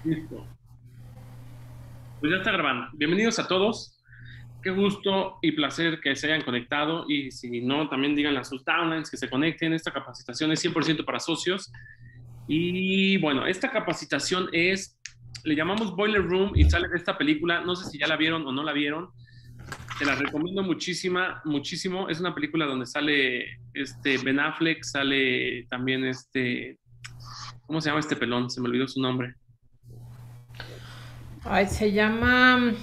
Listo. Pues ya está grabando. Bienvenidos a todos. Qué gusto y placer que se hayan conectado. Y si no, también digan a sus downlines que se conecten. Esta capacitación es 100% para socios. Y bueno, esta capacitación le llamamos Boiler Room y sale de esta película. No sé si ya la vieron o no la vieron. Te la recomiendo muchísimo. Es una película donde sale Ben Affleck, sale también ¿cómo se llama este pelón? Se me olvidó su nombre. Ay, se llama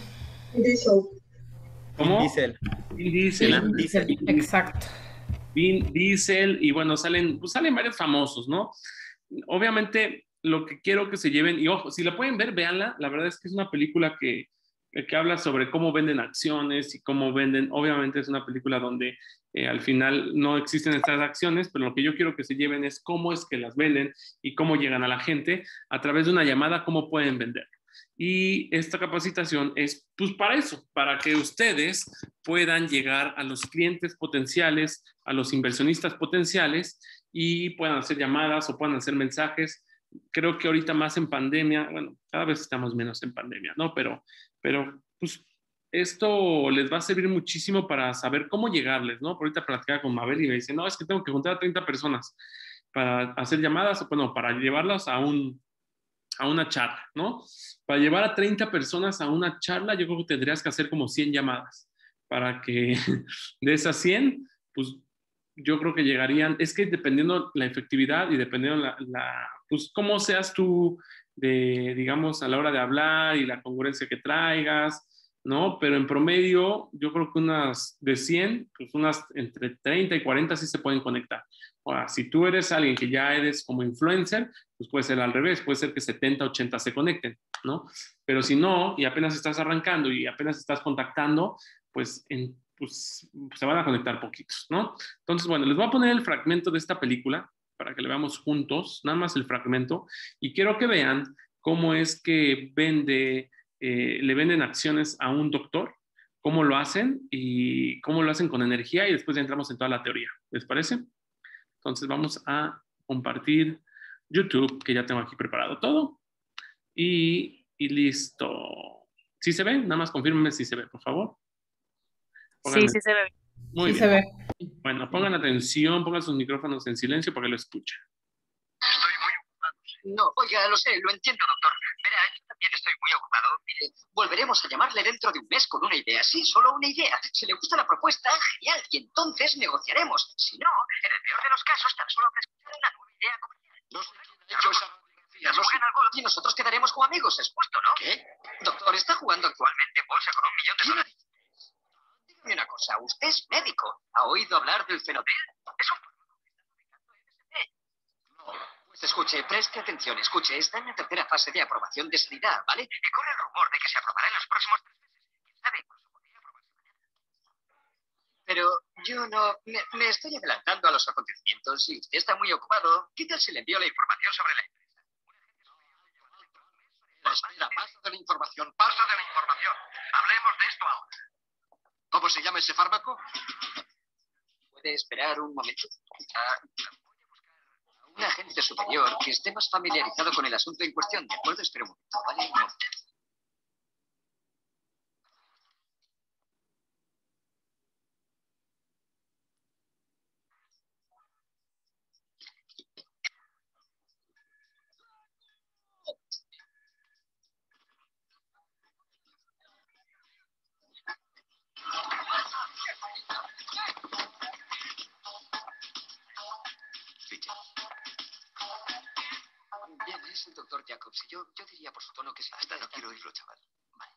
Vin ¿Cómo? Diesel. Vin Diesel. Vin Diesel, exacto. Vin Diesel y bueno, salen varios famosos, ¿no? Obviamente, lo que quiero que se lleven, y ojo, si la pueden ver, véanla. La verdad es que es una película que habla sobre cómo venden acciones y cómo venden. Obviamente, es una película donde al final no existen estas acciones, pero lo que yo quiero que se lleven es cómo es que las venden y cómo llegan a la gente a través de una llamada, cómo pueden vender. Y esta capacitación es pues para eso, para que ustedes puedan llegar a los clientes potenciales, a los inversionistas potenciales y puedan hacer llamadas o puedan hacer mensajes. Creo que ahorita más en pandemia, bueno, cada vez estamos menos en pandemia, ¿no? Pero pues esto les va a servir muchísimo para saber cómo llegarles, ¿no? Por ahorita platicaba con Mabel y me dice, no, es que tengo que juntar a 30 personas para hacer llamadas, o bueno, para llevarlas a una charla, ¿no? Para llevar a 30 personas a una charla, yo creo que tendrías que hacer como 100 llamadas para que de esas 100, pues yo creo que llegarían, es que dependiendo la efectividad y dependiendo pues cómo seas tú digamos, a la hora de hablar y la congruencia que traigas, ¿no? Pero en promedio, yo creo que unas de 100, pues unas entre 30 y 40 sí se pueden conectar. Ahora, si tú eres alguien que ya eres como influencer, pues puede ser al revés, puede ser que 70, 80 se conecten, ¿no? Pero si no, y apenas estás arrancando y apenas estás contactando, pues se van a conectar poquitos, ¿no? Entonces, bueno, les voy a poner el fragmento de esta película para que le veamos juntos, nada más el fragmento, y quiero que vean cómo es que le venden acciones a un doctor, cómo lo hacen y cómo lo hacen con energía y después ya entramos en toda la teoría. ¿Les parece? Entonces vamos a compartir YouTube, que ya tengo aquí preparado todo. Y listo. ¿Sí se ve? Nada más confírmenme si se ve, por favor. Sí, Pónganme. sí se ve. Muy Sí bien. se ve. Bueno, pongan atención, pongan sus micrófonos en silencio para que lo escuchen. Estoy muy ocupado. No, oiga, lo sé, lo entiendo, doctor. Verá, yo también estoy muy ocupado. Mire, volveremos a llamarle dentro de un mes con una idea. Sí, solo una idea. Si le gusta la propuesta, genial. Y entonces negociaremos. Si no, en el peor de los casos, tan solo presentaré una nueva idea comercial. No sé quién ha hecho esa radiografía. No juegan al golf y nosotros quedaremos como amigos, es justo, ¿no? ¿Qué? Doctor, está jugando actualmente en bolsa con $1 millón. Dígame una cosa, usted es médico. ¿Ha oído hablar del Fenodel? Es un Pues escuche, preste atención, escuche, está en la tercera fase de aprobación de sanidad, ¿vale? Y corre el rumor de que se aprobará en los próximos 3 meses. ¿Quién sabe? Incluso podría aprobarse mañana. Pero yo no, me estoy adelantando a los acontecimientos y usted está muy ocupado. ¿Qué tal si le envío la información sobre la empresa? Espera, paso de la información, paso de la información. Hablemos de esto ahora. ¿Cómo se llama ese fármaco? ¿Puede esperar un momento? Un agente superior que esté más familiarizado con el asunto en cuestión. ¿De acuerdo? Espera un momento, ¿vale? Un momento. Ficha. Bien, es el doctor Jacobs. Yo diría por su tono que sí. Hasta no quiero oírlo, chaval. Vale.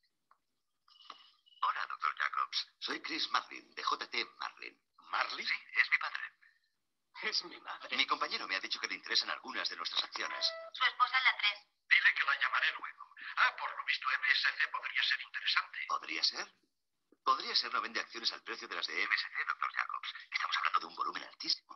Hola, doctor Jacobs. Soy Chris Marlin, de JT Marlin. ¿Marlin? Sí, es mi padre. Es mi madre. Mi compañero me ha dicho que le interesan algunas de nuestras acciones. Su esposa es la 3. Dile que la llamaré luego. Por lo visto MSC podría ser interesante. ¿Podría ser? Podría ser, no vende acciones al precio de las de MSC, doctor Jacobs. Estamos hablando de un volumen altísimo.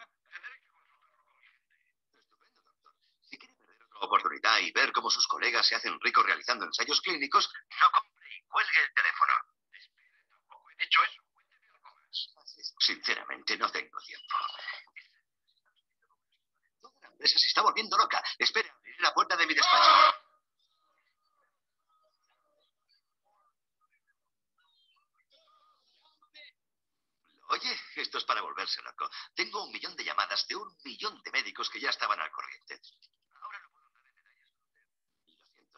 Estupendo, doctor. Si quiere perder otra oportunidad y ver cómo sus colegas se hacen ricos realizando ensayos clínicos, no compre y cuelgue el teléfono. Espere, tampoco he dicho eso. Cuénteme algo más. Sinceramente, no tengo tiempo. Toda la empresa se está volviendo loca. Espere, abriré la puerta de mi despacho. Esto es para volverse loco. Tengo 1 millón de llamadas de 1 millón de médicos que ya estaban al corriente. Ahora no puedo entrar en detalles con usted. Y lo siento.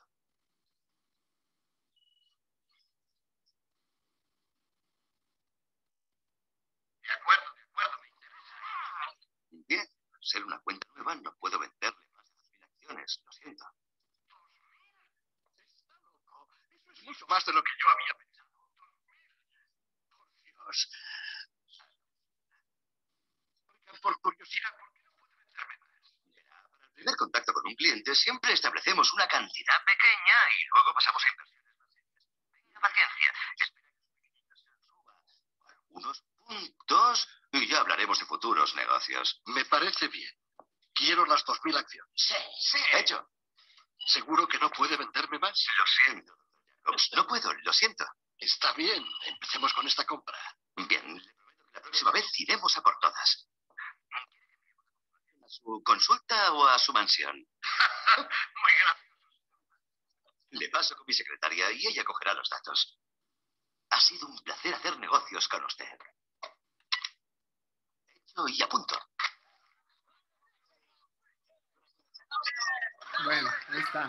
De acuerdo, me interesa. Bien, al ser una cuenta nueva no puedo venderle más de 2.000 acciones. Lo siento. 2.000. Está loco. Eso es mucho más de lo que yo había pensado. 2.000. Por Dios. Por curiosidad, ¿por qué no puede venderme más? Verá, para el primer contacto con un cliente siempre establecemos una cantidad pequeña y luego pasamos a inversiones más serias. Tenga paciencia, espera que su suba algunos puntos y ya hablaremos de futuros negocios. Me parece bien. Quiero las 2.000 acciones. Sí. Hecho. ¿Seguro que no puede venderme más? Lo siento, Dr. Jacobs. No puedo, lo siento. Está bien, empecemos con esta compra. Bien, le prometo que la próxima vez iremos a por todas. ¿A su consulta o a su mansión? Muy gracioso. Le paso con mi secretaria y ella cogerá los datos. Ha sido un placer hacer negocios con usted. Hecho y a punto. Bueno, ahí está.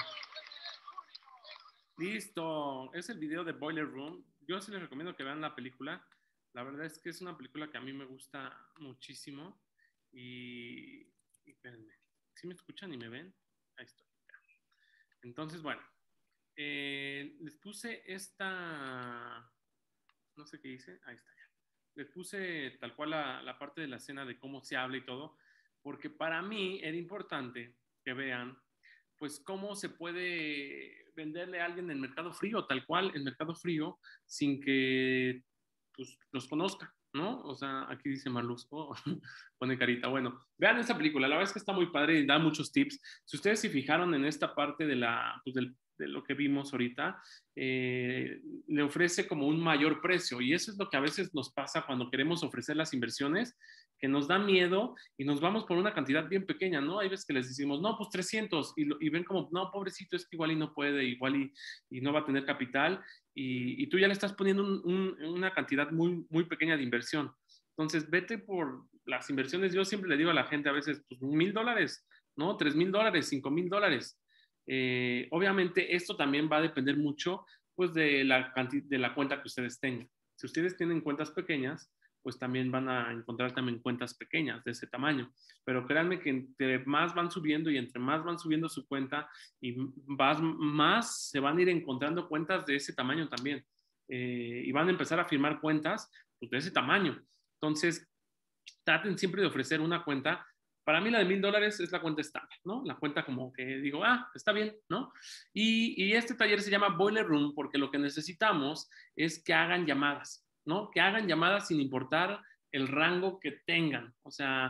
Listo. Es el video de Boiler Room. Yo sí les recomiendo que vean la película. La verdad es que es una película que a mí me gusta muchísimo. Y espérenme. ¿Sí me escuchan y me ven? Ahí estoy. Entonces, bueno. Les puse esta... No sé qué hice. Ahí está ya. Les puse tal cual la parte de la escena de cómo se habla y todo. Porque para mí era importante que vean pues cómo se puede venderle a alguien en Mercado Frío, tal cual en Mercado Frío, sin que pues, los conozca, ¿no? O sea, aquí dice Marluz, oh, pone carita. Bueno, vean esta película, la verdad es que está muy padre y da muchos tips. Si ustedes se fijaron en esta parte de, pues, de lo que vimos ahorita, le ofrece como un mayor precio y eso es lo que a veces nos pasa cuando queremos ofrecer las inversiones, que nos da miedo y nos vamos por una cantidad bien pequeña, ¿no? Hay veces que les decimos, no, pues 300 y ven como, no, pobrecito, es que igual y no puede, igual y no va a tener capital y tú ya le estás poniendo una cantidad muy, muy pequeña de inversión. Entonces, vete por las inversiones. Yo siempre le digo a la gente a veces, pues $1,000, ¿no? $3,000, $5,000. Obviamente, esto también va a depender mucho, pues, de la cuenta que ustedes tengan. Si ustedes tienen cuentas pequeñas, pues también van a encontrar también cuentas pequeñas de ese tamaño. Pero créanme que entre más van subiendo y entre más van subiendo su cuenta y más se van a ir encontrando cuentas de ese tamaño también. Y van a empezar a firmar cuentas pues, de ese tamaño. Entonces, traten siempre de ofrecer una cuenta. Para mí la de $1,000 es la cuenta estándar, ¿no? La cuenta como que digo, está bien, ¿no? Y este taller se llama Boiler Room porque lo que necesitamos es que hagan llamadas, ¿no? Que hagan llamadas sin importar el rango que tengan. O sea,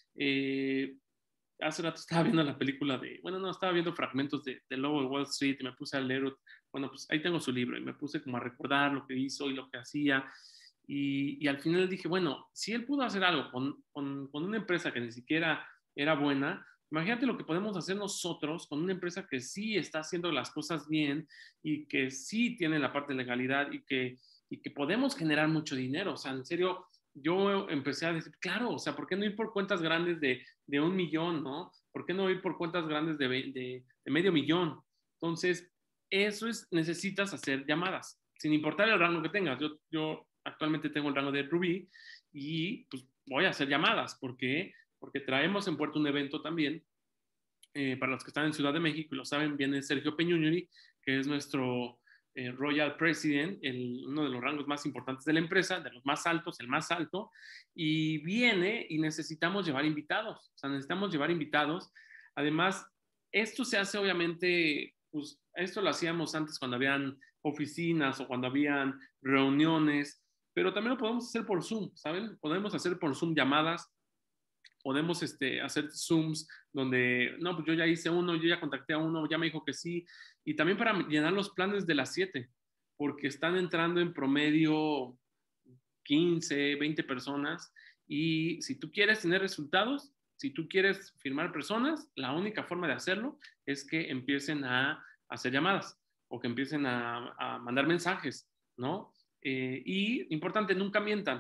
hace rato estaba viendo la película estaba viendo fragmentos de Lobo de Wall Street y me puse a leer, bueno, pues ahí tengo su libro y me puse como a recordar lo que hizo y lo que hacía. Y al final dije, bueno, si él pudo hacer algo con una empresa que ni siquiera era buena, imagínate lo que podemos hacer nosotros con una empresa que sí está haciendo las cosas bien y que sí tiene la parte de legalidad y que podemos generar mucho dinero. O sea, en serio, yo empecé a decir, claro, o sea, ¿por qué no ir por cuentas grandes de 1 millón, ¿no? ¿Por qué no ir por cuentas grandes de medio millón? Entonces, necesitas hacer llamadas, sin importar el rango que tengas. Yo actualmente tengo el rango de Rubí y pues voy a hacer llamadas. ¿Por qué? Porque traemos en puerto un evento también. Para los que están en Ciudad de México y lo saben, viene Sergio Peñuñuri, que es nuestro Royal President, uno de los rangos más importantes de la empresa, de los más altos, el más alto, y viene y necesitamos llevar invitados. O sea, necesitamos llevar invitados. Además, esto se hace obviamente, pues esto lo hacíamos antes cuando habían oficinas o cuando habían reuniones, pero también lo podemos hacer por Zoom, ¿saben? Podemos hacer por Zoom llamadas, podemos hacer Zooms donde, no, pues yo ya hice uno, yo ya contacté a uno, ya me dijo que sí, y también para llenar los planes de las 7, porque están entrando en promedio 15, 20 personas, y si tú quieres tener resultados, si tú quieres firmar personas, la única forma de hacerlo es que empiecen a hacer llamadas o que empiecen a mandar mensajes, ¿no? Y importante, nunca mientan.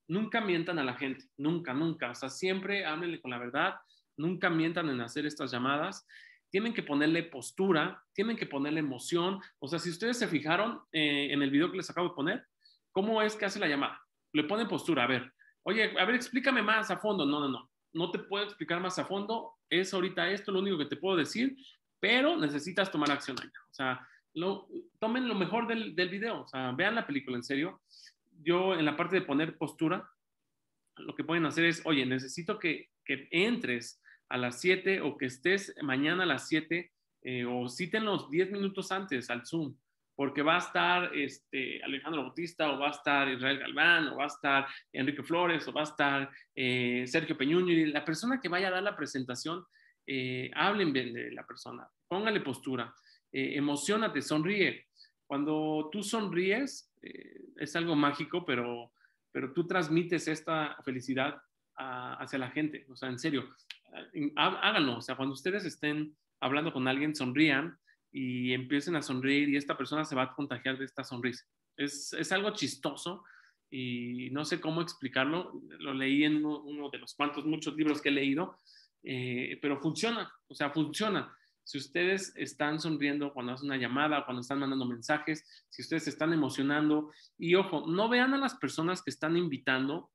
nunca mientan a la gente, nunca, nunca. O sea, siempre háblenle con la verdad, nunca mientan en hacer estas llamadas. Tienen que ponerle postura, tienen que ponerle emoción. O sea, si ustedes se fijaron en el video que les acabo de poner, ¿cómo es que hace la llamada? Le ponen postura, a ver, oye, a ver, explícame más a fondo. No, no, no, no te puedo explicar más a fondo. Es ahorita esto, lo único que te puedo decir, pero necesitas tomar acción allá. O sea, tomen lo mejor del video, o sea, vean la película en serio. Yo en la parte de poner postura, lo que pueden hacer es, oye, necesito que entres a las 7 o que estés mañana a las 7 o cítenlos 10 minutos antes al Zoom, porque va a estar Alejandro Bautista o va a estar Israel Galván o va a estar Enrique Flores o va a estar Sergio Peñuño y la persona que vaya a dar la presentación, hablen bien de la persona, póngale postura, emocionate, sonríe. Cuando tú sonríes, es algo mágico, pero tú transmites esta felicidad hacia la gente. O sea, en serio, háganlo. O sea, cuando ustedes estén hablando con alguien, sonrían y empiecen a sonreír y esta persona se va a contagiar de esta sonrisa. Es algo chistoso y no sé cómo explicarlo. Lo leí en uno de los muchos libros que he leído, pero funciona. O sea, funciona. Si ustedes están sonriendo cuando hacen una llamada, cuando están mandando mensajes, si ustedes se están emocionando, y ojo, no vean a las personas que están invitando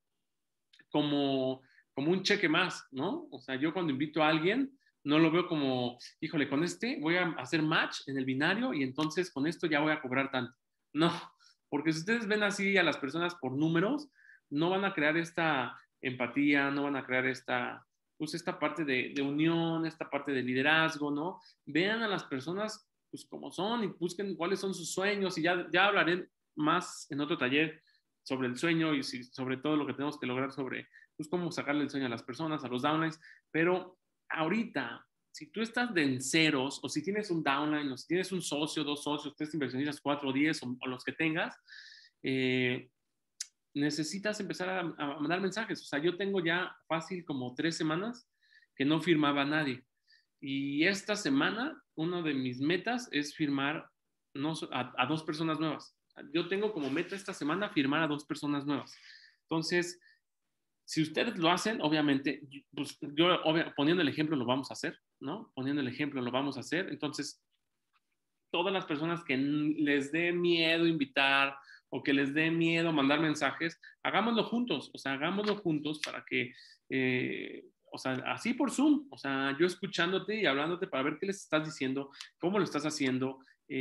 como un cheque más, ¿no? O sea, yo cuando invito a alguien, no lo veo como, híjole, con este voy a hacer match en el binario y entonces con esto ya voy a cobrar tanto. No, porque si ustedes ven así a las personas por números, no van a crear esta empatía, no van a crear pues esta parte de unión, esta parte de liderazgo, ¿no? Vean a las personas pues como son y busquen cuáles son sus sueños y ya hablaré más en otro taller sobre el sueño y sobre todo lo que tenemos que lograr sobre pues, cómo sacarle el sueño a las personas, a los downlines, pero ahorita, si tú estás de en ceros o si tienes un downline o si tienes un socio, dos socios, tres inversionistas, 4 o 10 o los que tengas, necesitas empezar a mandar mensajes. O sea, yo tengo ya fácil como 3 semanas que no firmaba a nadie. Y esta semana, una de mis metas es firmar a 2 personas nuevas. Yo tengo como meta esta semana firmar a 2 personas nuevas. Entonces, si ustedes lo hacen, obviamente, pues yo poniendo el ejemplo lo vamos a hacer, ¿no? Poniendo el ejemplo lo vamos a hacer. Entonces, todas las personas que les dé miedo invitar o que les dé miedo mandar mensajes, hagámoslo juntos, o sea, hagámoslo juntos para que, o sea, así por Zoom, o sea, yo escuchándote y hablándote para ver qué les estás diciendo, cómo lo estás haciendo,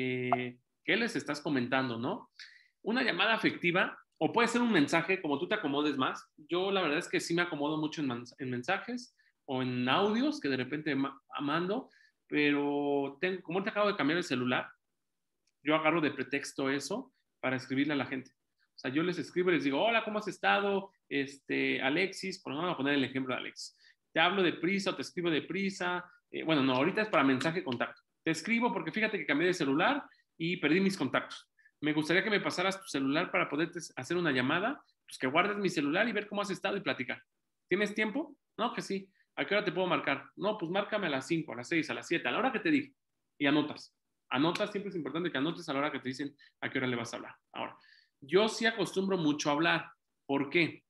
qué les estás comentando, ¿no? Una llamada afectiva, o puede ser un mensaje, como tú te acomodes más. Yo la verdad es que sí me acomodo mucho en mensajes o en audios que de repente mando, pero como te acabo de cambiar el celular, yo agarro de pretexto eso para escribirle a la gente. O sea, yo les escribo y les digo, hola, ¿cómo has estado? Alexis, por ejemplo, voy a poner el ejemplo de Alexis. Te hablo de prisa o te escribo de prisa. Bueno, no, ahorita es para mensaje contacto. Te escribo porque fíjate que cambié de celular y perdí mis contactos. Me gustaría que me pasaras tu celular para poderte hacer una llamada, pues que guardes mi celular y ver cómo has estado y platicar. ¿Tienes tiempo? No, que sí. ¿A qué hora te puedo marcar? No, pues márcame a las 5, a las 6, a las 7, a la hora que te diga. Y anotas. Anotas, siempre es importante que anotes a la hora que te dicen a qué hora le vas a hablar. Ahora, yo sí acostumbro mucho a hablar. ¿Por qué?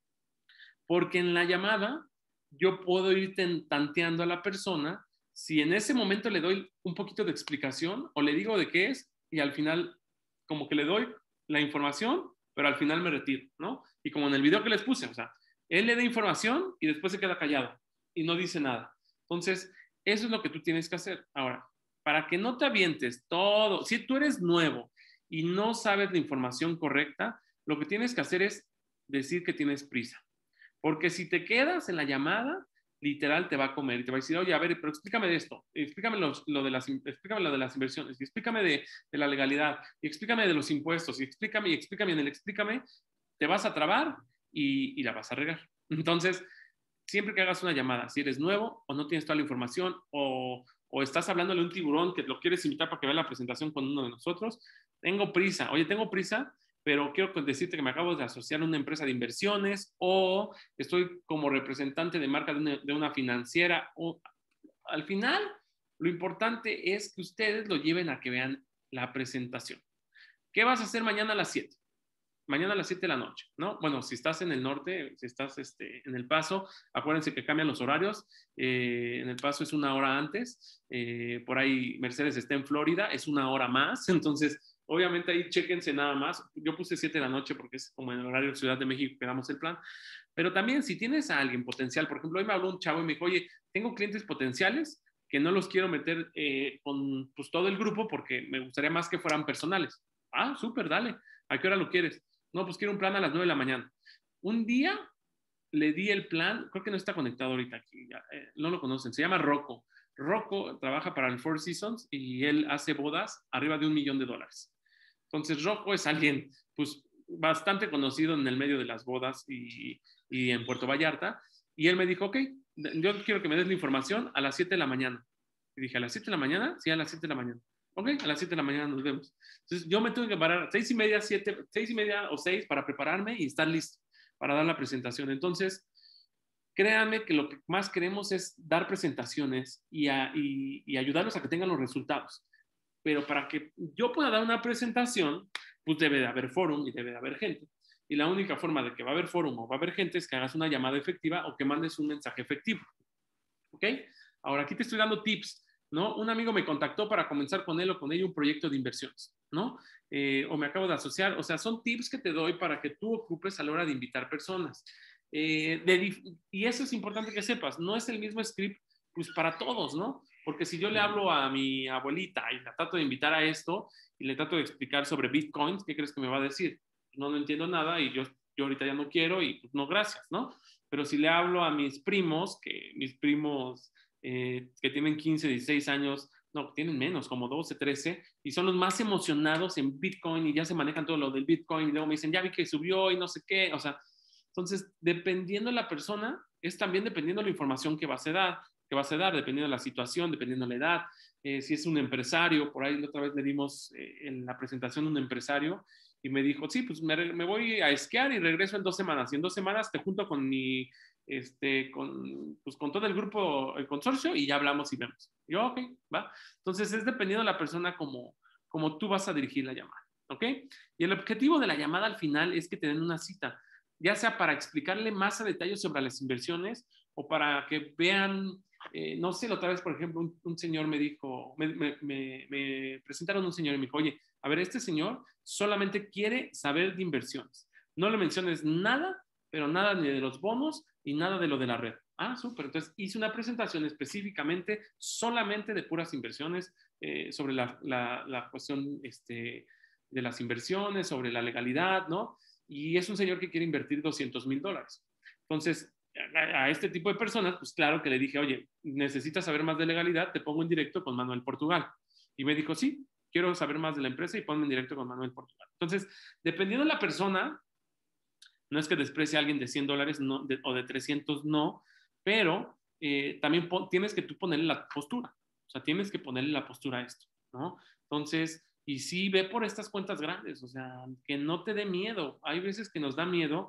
Porque en la llamada yo puedo ir tanteando a la persona si en ese momento le doy un poquito de explicación o le digo de qué es y al final como que le doy la información, pero al final me retiro, ¿no? Y como en el video que les puse, o sea, él le da información y después se queda callado y no dice nada. Entonces, eso es lo que tú tienes que hacer. Ahora, para que no te avientes todo, si tú eres nuevo y no sabes la información correcta, lo que tienes que hacer es decir que tienes prisa. Porque si te quedas en la llamada, literal te va a comer y te va a decir, oye, a ver, pero explícame de esto, explícame lo de las inversiones, y explícame de la legalidad, y explícame de los impuestos, y explícame, en el explícame, te vas a trabar y la vas a regar. Entonces, siempre que hagas una llamada, si eres nuevo o no tienes toda la información o estás hablándole a un tiburón que lo quieres invitar para que vea la presentación con uno de nosotros, tengo prisa, oye, tengo prisa, pero quiero decirte que me acabo de asociar a una empresa de inversiones o estoy como representante de marca de una financiera. O, al final, lo importante es que ustedes lo lleven a que vean la presentación. ¿Qué vas a hacer mañana a las 7? mañana a las 7 de la noche, ¿no? Bueno, si estás en el norte, si estás en El Paso, acuérdense que cambian los horarios. En El Paso es una hora antes. Por ahí Mercedes está en Florida, es una hora más. Entonces, obviamente ahí chéquense nada más. Yo puse 7 de la noche porque es como en el horario de Ciudad de México que damos el plan. Pero también si tienes a alguien potencial, por ejemplo, hoy me habló un chavo y me dijo, oye, tengo clientes potenciales que no los quiero meter con pues, todo el grupo porque me gustaría más que fueran personales. Ah, súper, dale. ¿A qué hora lo quieres? No, pues quiero un plan a las 9 de la mañana. Un día le di el plan, creo que no está conectado ahorita aquí, ya, no lo conocen, se llama Rocco. Rocco trabaja para el Four Seasons y él hace bodas arriba de $1,000,000. Entonces Rocco es alguien pues bastante conocido en el medio de las bodas y en Puerto Vallarta. Y él me dijo, ok, yo quiero que me des la información a las 7 de la mañana. Y dije, ¿a las 7 de la mañana? Sí, a las 7 de la mañana. Ok, a las 7 de la mañana nos vemos. Entonces yo me tuve que parar 6:30, 7, 6:30 o 6 para prepararme y estar listo para dar la presentación. Entonces, créanme que lo que más queremos es dar presentaciones y ayudarlos a que tengan los resultados. Pero para que yo pueda dar una presentación, pues debe de haber fórum y debe de haber gente. Y la única forma de que va a haber fórum o va a haber gente es que hagas una llamada efectiva o que mandes un mensaje efectivo. ¿Ok? Ahora, aquí te estoy dando tips, ¿no? Un amigo me contactó para comenzar con él o con ella un proyecto de inversiones, ¿no? O me acabo de asociar. O sea, son tips que te doy para que tú ocupes a la hora de invitar personas. Y eso es importante que sepas. No es el mismo script pues para todos, ¿no? Porque si yo le hablo a mi abuelita y la trato de invitar a esto y le trato de explicar sobre bitcoins, ¿qué crees que me va a decir? No, no entiendo nada y yo ahorita ya no quiero y pues no, gracias, ¿no? Pero si le hablo a mis primos, que mis primos que tienen 15, 16 años, no, tienen menos, como 12, 13, y son los más emocionados en Bitcoin y ya se manejan todo lo del Bitcoin y luego me dicen, ya vi que subió y no sé qué, o sea, entonces, dependiendo de la persona, es también dependiendo de la información que vas a dar, dependiendo de la situación, dependiendo de la edad. Si es un empresario, por ahí la otra vez le dimos en la presentación a un empresario y me dijo, sí, pues me voy a esquiar y regreso en 2 semanas. Y en 2 semanas te junto con con todo el grupo, el consorcio, y ya hablamos y vemos. Y yo, ok, va. Entonces, es dependiendo de la persona como tú vas a dirigir la llamada, ¿ok? Y el objetivo de la llamada al final es que te den una cita, ya sea para explicarle más a detalle sobre las inversiones o para que vean, no sé, la otra vez, por ejemplo, un señor me dijo, me presentaron un señor y me dijo, oye, a ver, este señor solamente quiere saber de inversiones. No le menciones nada, pero nada ni de los bonos y nada de lo de la red. Ah, súper. Entonces hice una presentación específicamente solamente de puras inversiones sobre la cuestión de las inversiones, sobre la legalidad, ¿no? Y es un señor que quiere invertir $200,000. Entonces, a este tipo de personas, pues claro que le dije, oye, necesitas saber más de legalidad, te pongo en directo con Manuel Portugal. Y me dijo, sí, quiero saber más de la empresa y ponme en directo con Manuel Portugal. Entonces, dependiendo de la persona, no es que desprecie a alguien de $100 no, o de 300, no, pero también tienes que tú ponerle la postura. O sea, tienes que ponerle la postura a esto, ¿no? Entonces, y sí, ve por estas cuentas grandes, o sea, que no te dé miedo. Hay veces que nos da miedo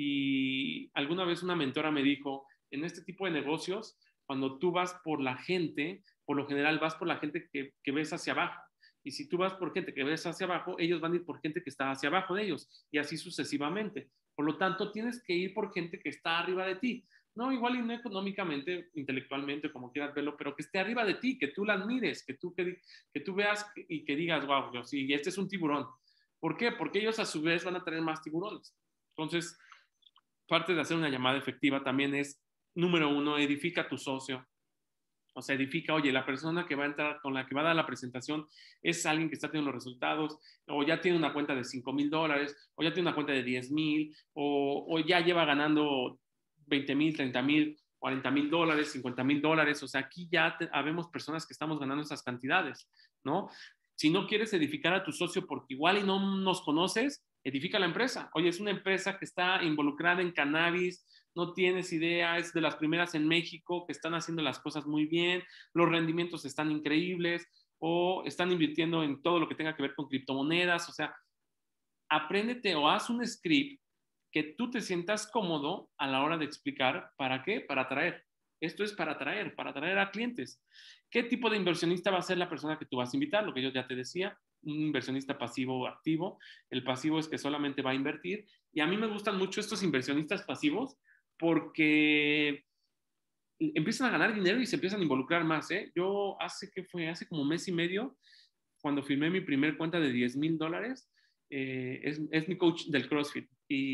y alguna vez una mentora me dijo, en este tipo de negocios, cuando tú vas por la gente, por lo general vas por la gente que ves hacia abajo. Y si tú vas por gente que ves hacia abajo, ellos van a ir por gente que está hacia abajo de ellos y así sucesivamente. Por lo tanto, tienes que ir por gente que está arriba de ti. No, igual y no económicamente, intelectualmente, como quieras verlo, pero que esté arriba de ti, que tú la admires, que tú veas y que digas, wow, yo, sí, este es un tiburón. ¿Por qué? Porque ellos a su vez van a tener más tiburones. Entonces, parte de hacer una llamada efectiva también es, número uno, edifica a tu socio. O sea, edifica, oye, la persona que va a entrar, con la que va a dar la presentación, es alguien que está teniendo los resultados, o ya tiene una cuenta de $5,000, o ya tiene una cuenta de 10,000, o ya lleva ganando 20,000, 30,000, $40,000, $50,000. O sea, aquí ya habemos personas que estamos ganando esas cantidades, ¿no? Si no quieres edificar a tu socio porque igual y no nos conoces, edifica la empresa. Oye, es una empresa que está involucrada en cannabis, no tienes idea, es de las primeras en México que están haciendo las cosas muy bien, los rendimientos están increíbles o están invirtiendo en todo lo que tenga que ver con criptomonedas. O sea, apréndete o haz un script que tú te sientas cómodo a la hora de explicar. ¿Para qué? Para atraer. Esto es para atraer a clientes. ¿Qué tipo de inversionista va a ser la persona que tú vas a invitar? Lo que yo ya te decía, un inversionista pasivo o activo. El pasivo es que solamente va a invertir. Y a mí me gustan mucho estos inversionistas pasivos porque empiezan a ganar dinero y se empiezan a involucrar más, ¿eh? Yo hace como mes y medio, cuando firmé mi primer cuenta de $10,000, es mi coach del CrossFit.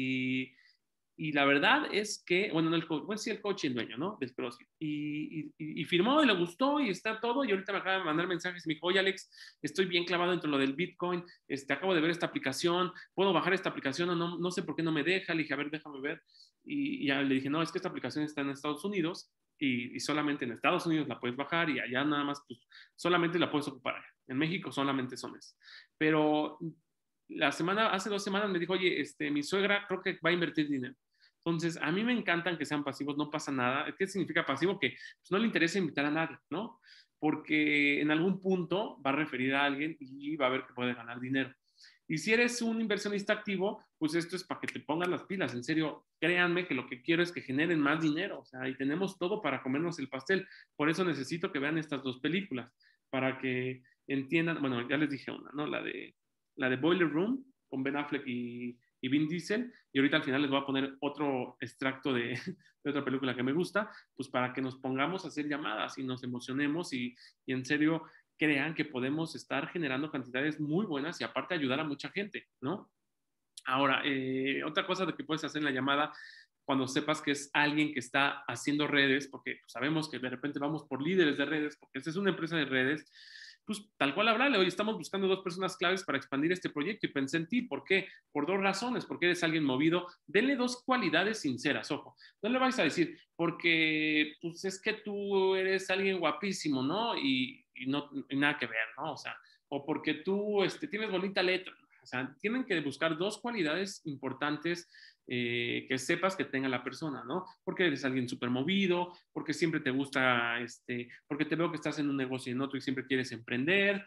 Y la verdad es que, bueno, no el coach, bueno, sí, el coach y el dueño, ¿no? Del CrossFit. Y firmó y le gustó y está todo. Y ahorita me acaba de mandar mensajes y me dijo, oye, Alex, estoy bien clavado dentro de lo del Bitcoin. Acabo de ver esta aplicación. ¿Puedo bajar esta aplicación? No sé por qué no me deja. Le dije, a ver, déjame ver. Y ya le dije, no, es que esta aplicación está en Estados Unidos y solamente en Estados Unidos la puedes bajar y allá nada más, pues, solamente la puedes ocupar allá. En México solamente son esas. Pero hace 2 semanas me dijo, oye, mi suegra creo que va a invertir dinero. Entonces, a mí me encantan que sean pasivos, no pasa nada. ¿Qué significa pasivo? Que pues, no le interesa invitar a nadie, ¿no? Porque en algún punto va a referir a alguien y va a ver que puede ganar dinero. Y si eres un inversionista activo, pues esto es para que te pongas las pilas. En serio, créanme que lo que quiero es que generen más dinero. O sea, y tenemos todo para comernos el pastel. Por eso necesito que vean estas 2 películas, para que entiendan, bueno, ya les dije una, ¿no? La de Boiler Room, con Ben Affleck y Vin Diesel, y ahorita al final les voy a poner otro extracto de otra película que me gusta, pues para que nos pongamos a hacer llamadas y nos emocionemos y en serio crean que podemos estar generando cantidades muy buenas y aparte ayudar a mucha gente, ¿no? Ahora, otra cosa de que puedes hacer en la llamada cuando sepas que es alguien que está haciendo redes, porque sabemos que de repente vamos por líderes de redes, porque esta es una empresa de redes, pues tal cual hablarle, hoy estamos buscando 2 personas claves para expandir este proyecto y pensé en ti. ¿Por qué? Por 2 razones, porque eres alguien movido. Denle 2 cualidades sinceras, ojo. No le vais a decir, porque pues es que tú eres alguien guapísimo, ¿no? Y nada que ver, ¿no? O sea, o porque tú tienes bonita letra. O sea, tienen que buscar 2 cualidades importantes que sepas que tenga la persona, ¿no? Porque eres alguien súper movido, porque siempre te gusta, porque te veo que estás en un negocio y en otro y siempre quieres emprender,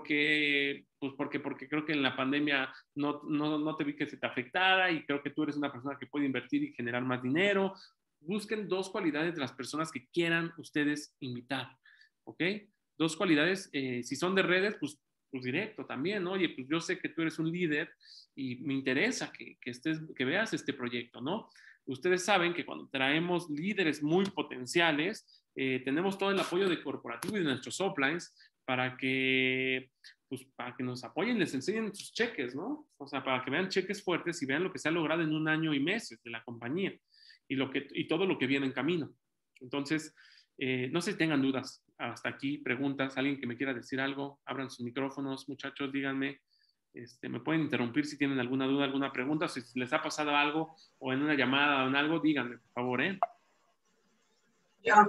porque creo que en la pandemia no te vi que se te afectara y creo que tú eres una persona que puede invertir y generar más dinero. Busquen 2 cualidades de las personas que quieran ustedes invitar, ¿ok? 2 cualidades, si son de redes, pues directo también, ¿no? Oye, pues yo sé que tú eres un líder y me interesa que veas este proyecto, ¿no? Ustedes saben que cuando traemos líderes muy potenciales, tenemos todo el apoyo de corporativo y de nuestros uplines para que nos apoyen, les enseñen sus cheques, ¿no? O sea, para que vean cheques fuertes y vean lo que se ha logrado en un año y meses de la compañía y todo lo que viene en camino. Entonces, no se tengan dudas. Hasta aquí, preguntas. Alguien que me quiera decir algo, abran sus micrófonos, muchachos, díganme. Me pueden interrumpir si tienen alguna duda, alguna pregunta, si les ha pasado algo o en una llamada o en algo, díganme, por favor, ¿eh? Ya.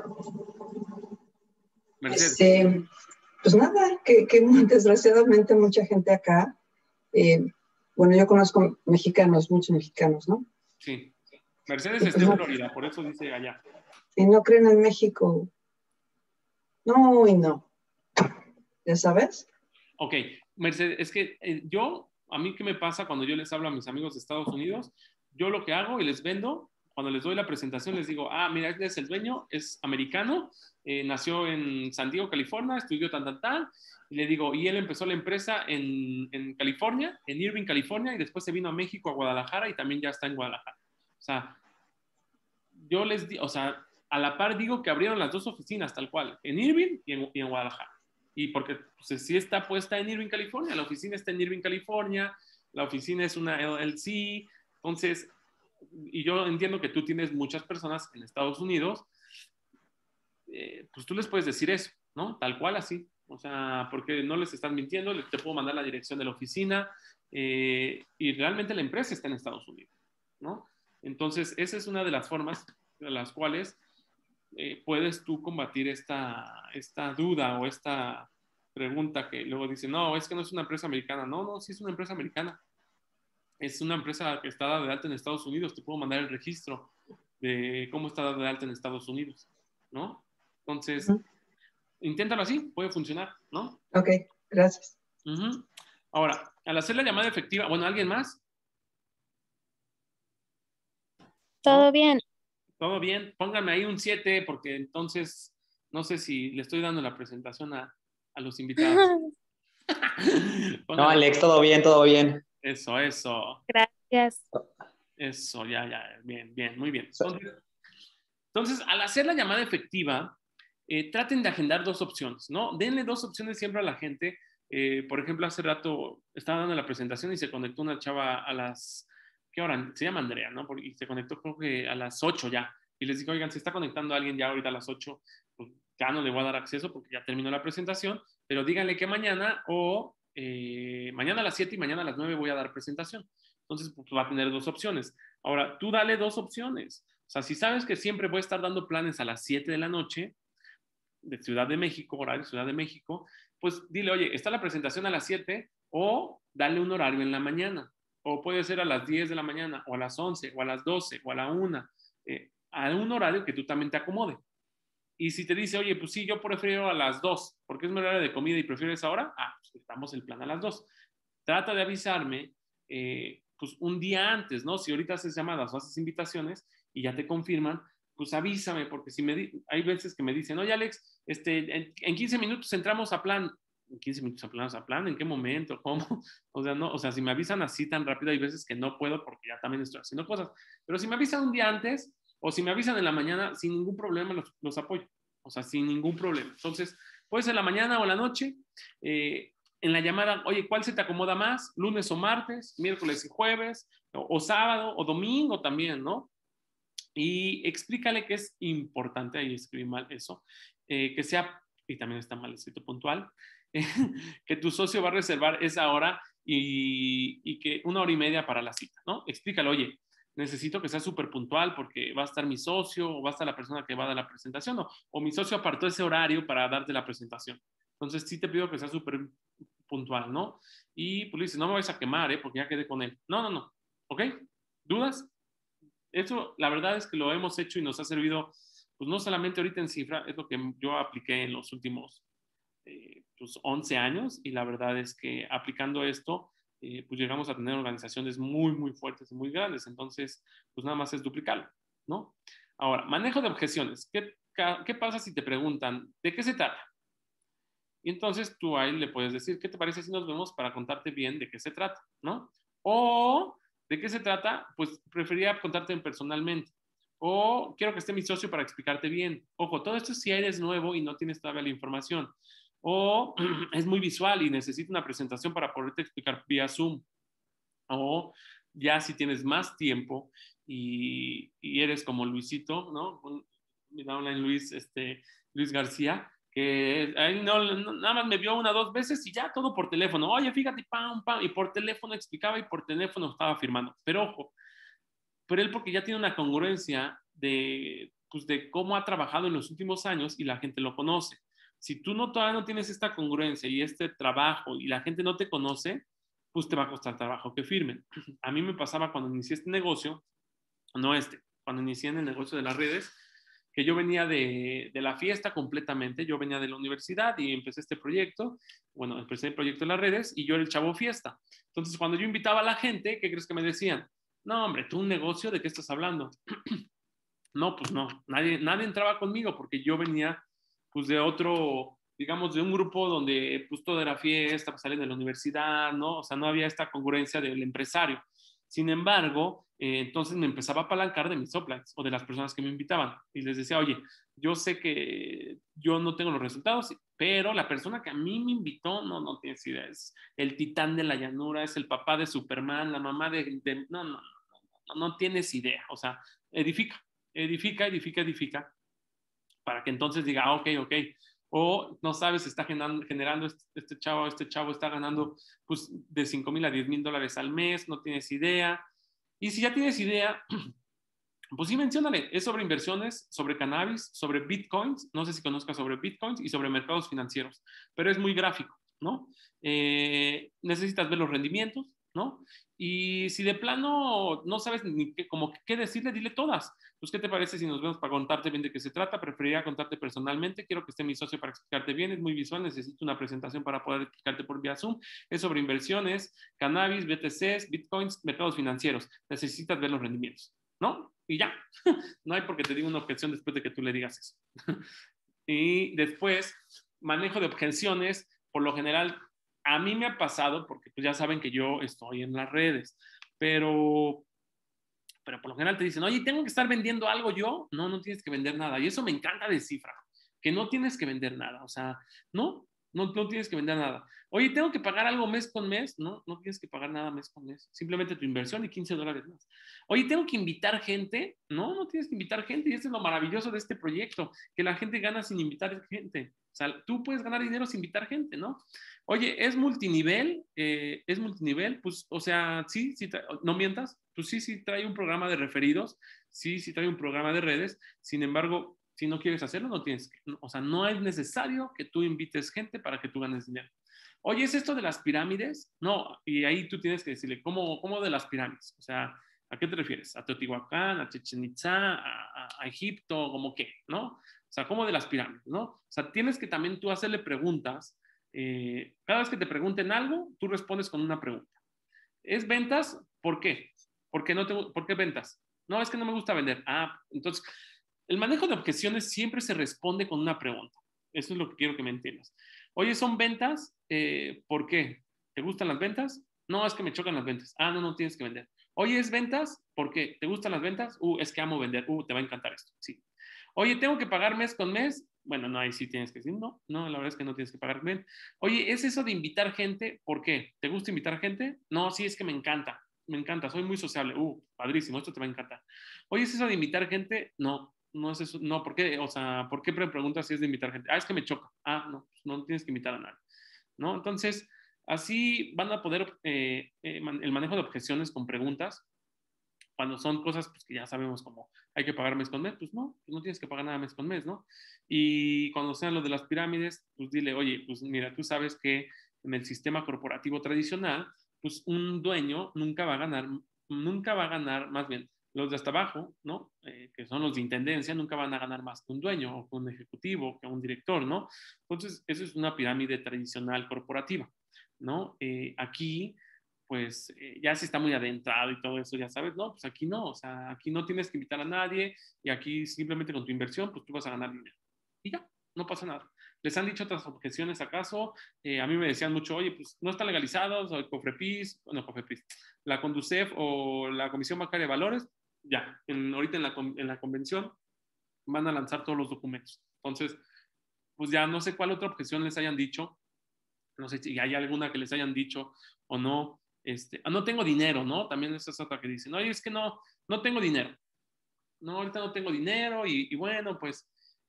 Mercedes. Pues nada, que desgraciadamente mucha gente acá, bueno, yo conozco mexicanos, muchos mexicanos, ¿no? Sí. Mercedes pues está en Florida, por eso dice allá. Y no creen en México. No, y no. ¿Ya sabes? Ok, Mercedes, es que a mí qué me pasa cuando yo les hablo a mis amigos de Estados Unidos, yo lo que hago y les vendo, cuando les doy la presentación les digo, mira, este es el dueño, es americano, nació en San Diego, California, estudió tal, y le digo, y él empezó la empresa en California, en Irving, California, y después se vino a México, a Guadalajara, y también ya está en Guadalajara. O sea, yo les digo, o sea, a la par digo que abrieron las 2 oficinas, tal cual, en Irving y en Guadalajara. Y porque pues, sí está puesta en Irving, California, la oficina está en Irving, California, la oficina es una LLC, entonces, y yo entiendo que tú tienes muchas personas en Estados Unidos, pues tú les puedes decir eso, ¿no? Tal cual así, o sea, porque no les estás mintiendo, te puedo mandar la dirección de la oficina y realmente la empresa está en Estados Unidos, ¿no? Entonces, esa es una de las formas de las cuales puedes tú combatir esta duda o esta pregunta que luego dicen, no, es que no es una empresa americana. No, sí es una empresa americana. Es una empresa que está dada de alta en Estados Unidos. Te puedo mandar el registro de cómo está dada de alta en Estados Unidos, ¿no? Entonces, inténtalo así, puede funcionar, ¿no? Ok, gracias. Ahora, al hacer la llamada efectiva, bueno, ¿alguien más? Todo bien. Todo bien, pónganme ahí un 7 porque entonces no sé si le estoy dando la presentación a los invitados. No, Alex, todo bien, todo bien. Eso, eso. Gracias. Eso, ya, bien, bien, muy bien. Entonces, al hacer la llamada efectiva, traten de agendar dos opciones, ¿no? Denle dos opciones siempre a la gente. Por ejemplo, hace rato estaba dando la presentación y se conectó una chava a las, ¿qué hora? Se llama Andrea, ¿no? Y se conectó creo que a las 8 ya. Y les dije, oigan, se está conectando alguien ya ahorita a las 8, pues ya no le voy a dar acceso porque ya terminó la presentación, pero díganle que mañana o mañana a las 7 y mañana a las 9 voy a dar presentación. Entonces, pues va a tener dos opciones. Ahora, tú dale dos opciones. O sea, si sabes que siempre voy a estar dando planes a las 7 de la noche de Ciudad de México, horario Ciudad de México, pues dile, oye, está la presentación a las 7 o dale un horario en la mañana. O puede ser a las 10 de la mañana, o a las 11, o a las 12, o a la 1, a un horario que tú también te acomode. Y si te dice, oye, pues sí, yo prefiero a las 2, porque es mi horario de comida y prefiero esa hora, pues damos el plan a las 2. Trata de avisarme, pues un día antes, ¿no? Si ahorita haces llamadas o haces invitaciones y ya te confirman, pues avísame, porque si hay veces que me dicen, oye, Alex, en 15 minutos entramos a plan. ¿En 15 minutos entramos a plan? ¿En qué momento? ¿Cómo? O sea, no, o sea, si me avisan así tan rápido, hay veces que no puedo porque ya también estoy haciendo cosas. Pero si me avisan un día antes, o si me avisan en la mañana, sin ningún problema los apoyo. O sea, sin ningún problema. Entonces, puede ser la mañana o la noche. En la llamada, oye, ¿cuál se te acomoda más? ¿Lunes o martes? ¿Miércoles y jueves? ¿O sábado? ¿O domingo también, no? Y explícale que es importante, ahí escribí mal eso, que sea, y también está mal escrito puntual, que tu socio va a reservar esa hora y que 1 hora y media para la cita, ¿no? Explícale, oye, necesito que sea súper puntual porque va a estar mi socio o va a estar la persona que va a dar la presentación o mi socio apartó ese horario para darte la presentación. Entonces sí te pido que sea súper puntual, ¿no? Y pues le dices, no me vais a quemar, porque ya quedé con él. No. ¿Ok? ¿Dudas? Eso, la verdad es que lo hemos hecho y nos ha servido, pues no solamente ahorita en cifra, es lo que yo apliqué en los últimos pues 11 años y la verdad es que aplicando esto, pues llegamos a tener organizaciones muy, muy fuertes y muy grandes. Entonces, pues nada más es duplicarlo, ¿no? Ahora, manejo de objeciones. ¿Qué pasa si te preguntan, ¿de qué se trata? Y entonces tú ahí le puedes decir, ¿qué te parece si nos vemos para contarte bien de qué se trata, ¿no? O, ¿de qué se trata? Pues preferiría contarte personalmente. O quiero que esté mi socio para explicarte bien. Ojo, todo esto si eres nuevo y no tienes todavía la información. O es muy visual y necesito una presentación para poderte explicar vía Zoom. O ya si tienes más tiempo y eres como Luisito, ¿no? Mira, online Luis García, que ahí nada más me vio 1 o 2 veces y ya todo por teléfono. Oye, fíjate, pam, pam, y por teléfono explicaba y por teléfono estaba firmando. Pero ojo, pero él porque ya tiene una congruencia pues de cómo ha trabajado en los últimos años y la gente lo conoce. Si tú todavía no tienes esta congruencia y este trabajo y la gente no te conoce, pues te va a costar trabajo que firmen. A mí me pasaba cuando inicié este negocio, cuando inicié en el negocio de las redes, que yo venía de la fiesta completamente, yo venía de la universidad y empecé este proyecto, bueno, empecé el proyecto de las redes y yo era el chavo fiesta. Entonces, cuando yo invitaba a la gente, ¿qué crees que me decían? No, hombre, tú un negocio, ¿de qué estás hablando? No, pues no, nadie entraba conmigo porque yo venía pues de otro, digamos, de un grupo donde pues todo era fiesta, pues salen de la universidad, ¿no? O sea, no había esta congruencia del empresario. Sin embargo, entonces me empezaba a apalancar de mis uplines o de las personas que me invitaban y les decía, oye, yo sé que yo no tengo los resultados, pero la persona que a mí me invitó no tienes idea, es el titán de la llanura, es el papá de Superman, la mamá no tienes idea, o sea, edifica, para que entonces diga, ok. O no sabes, está generando este chavo está ganando pues de 5,000 a 10,000 dólares al mes, no tienes idea. Y si ya tienes idea, pues sí, menciónale, es sobre inversiones, sobre cannabis, sobre bitcoins, no sé si conozcas sobre bitcoins y sobre mercados financieros, pero es muy gráfico, ¿no? Necesitas ver los rendimientos, ¿no? Y si de plano no sabes ni qué decirle, dile todas. Pues, ¿qué te parece si nos vemos para contarte bien de qué se trata? Preferiría contarte personalmente, quiero que esté mi socio para explicarte bien, es muy visual, necesito una presentación para poder explicarte por vía Zoom, es sobre inversiones, cannabis, BTCs, bitcoins, mercados financieros, necesitas ver los rendimientos, ¿no? Y ya, no hay por qué te diga una objeción después de que tú le digas eso. Y después, manejo de objeciones, por lo general, a mí me ha pasado, porque pues ya saben que yo estoy en las redes, pero por lo general te dicen, oye, ¿tengo que estar vendiendo algo yo? No, no tienes que vender nada. Y eso me encanta de Cifra, que no tienes que vender nada. O sea, no tienes que vender nada. Oye, ¿tengo que pagar algo mes con mes? No, no tienes que pagar nada mes con mes. Simplemente tu inversión y $15 más. Oye, ¿tengo que invitar gente? No, no tienes que invitar gente. Y esto es lo maravilloso de este proyecto, que la gente gana sin invitar gente. O sea, tú puedes ganar dinero sin invitar gente, ¿no? Oye, ¿es multinivel? Pues, o sea, sí, no mientas, pues sí trae un programa de referidos, sí trae un programa de redes, sin embargo, si no quieres hacerlo, no tienes que, o sea, no es necesario que tú invites gente para que tú ganes dinero. Oye, ¿es esto de las pirámides? No, y ahí tú tienes que decirle, ¿cómo de las pirámides? O sea, ¿a qué te refieres? ¿A Teotihuacán, a Chichén Itzá, a Egipto, como qué, no? O sea, ¿cómo de las pirámides, no? O sea, tienes que también tú hacerle preguntas. Cada vez que te pregunten algo, tú respondes con una pregunta. ¿Es ventas? ¿Por qué? ¿Por qué ventas? No, es que no me gusta vender. Entonces, el manejo de objeciones siempre se responde con una pregunta. Eso es lo que quiero que me entiendas. Oye, ¿son ventas? ¿Por qué? ¿Te gustan las ventas? No, es que me chocan las ventas. No tienes que vender. Oye, ¿es ventas? ¿Por qué? ¿Te gustan las ventas? Es que amo vender. Te va a encantar esto. Sí. Oye, ¿tengo que pagar mes con mes? Bueno, no, ahí sí tienes que decir, no, la verdad es que no tienes que pagar bien. Oye, ¿es eso de invitar gente? ¿Por qué? ¿Te gusta invitar gente? No, sí, es que me encanta, soy muy sociable. Padrísimo, esto te va a encantar. Oye, ¿es eso de invitar gente? No, no es eso, no, ¿por qué? O sea, ¿por qué me preguntas si es de invitar gente? Es que me choca. No, pues no tienes que invitar a nadie, ¿no? Entonces, así van a poder el manejo de objeciones con preguntas. Cuando son cosas pues, que ya sabemos como hay que pagar mes con mes, pues no tienes que pagar nada mes con mes, ¿no? Y cuando sean lo de las pirámides, pues dile, oye, pues mira, tú sabes que en el sistema corporativo tradicional, pues un dueño nunca va a ganar, más bien, los de hasta abajo, ¿no? Que son los de intendencia, nunca van a ganar más que un dueño o que un ejecutivo, que un director, ¿no? Entonces, eso es una pirámide tradicional corporativa, ¿no? Aquí pues ya si está muy adentrado y todo eso, ya sabes, no, pues aquí no, o sea, aquí no tienes que invitar a nadie y aquí simplemente con tu inversión, pues tú vas a ganar dinero. Y ya, no pasa nada. ¿Les han dicho otras objeciones acaso? A mí me decían mucho, oye, pues no está legalizado, o el Cofepris, la Conducef o la Comisión Bancaria de Valores, ya, ahorita en la convención van a lanzar todos los documentos. Entonces, pues ya no sé cuál otra objeción les hayan dicho, no sé si hay alguna que les hayan dicho o no. No tengo dinero, ¿no? También esa es otra que dicen, oye, es que no tengo dinero. No, ahorita no tengo dinero y bueno, pues,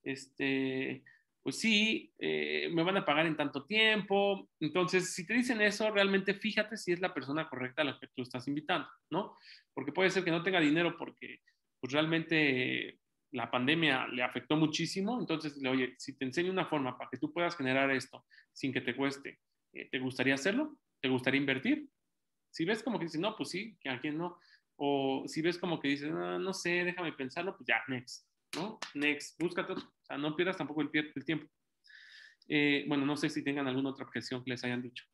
pues sí, me van a pagar en tanto tiempo. Entonces, si te dicen eso, realmente fíjate si es la persona correcta a la que tú estás invitando, ¿no? Porque puede ser que no tenga dinero porque, pues realmente la pandemia le afectó muchísimo. Entonces, oye, si te enseño una forma para que tú puedas generar esto sin que te cueste, ¿te gustaría hacerlo? ¿Te gustaría invertir? Si ves como que dices, no, pues sí, que a quién no. O si ves como que dices, no sé, déjame pensarlo, pues ya, next, ¿no? Next, búscate otro. O sea, no pierdas tampoco el tiempo. Bueno, no sé si tengan alguna otra objeción que les hayan dicho.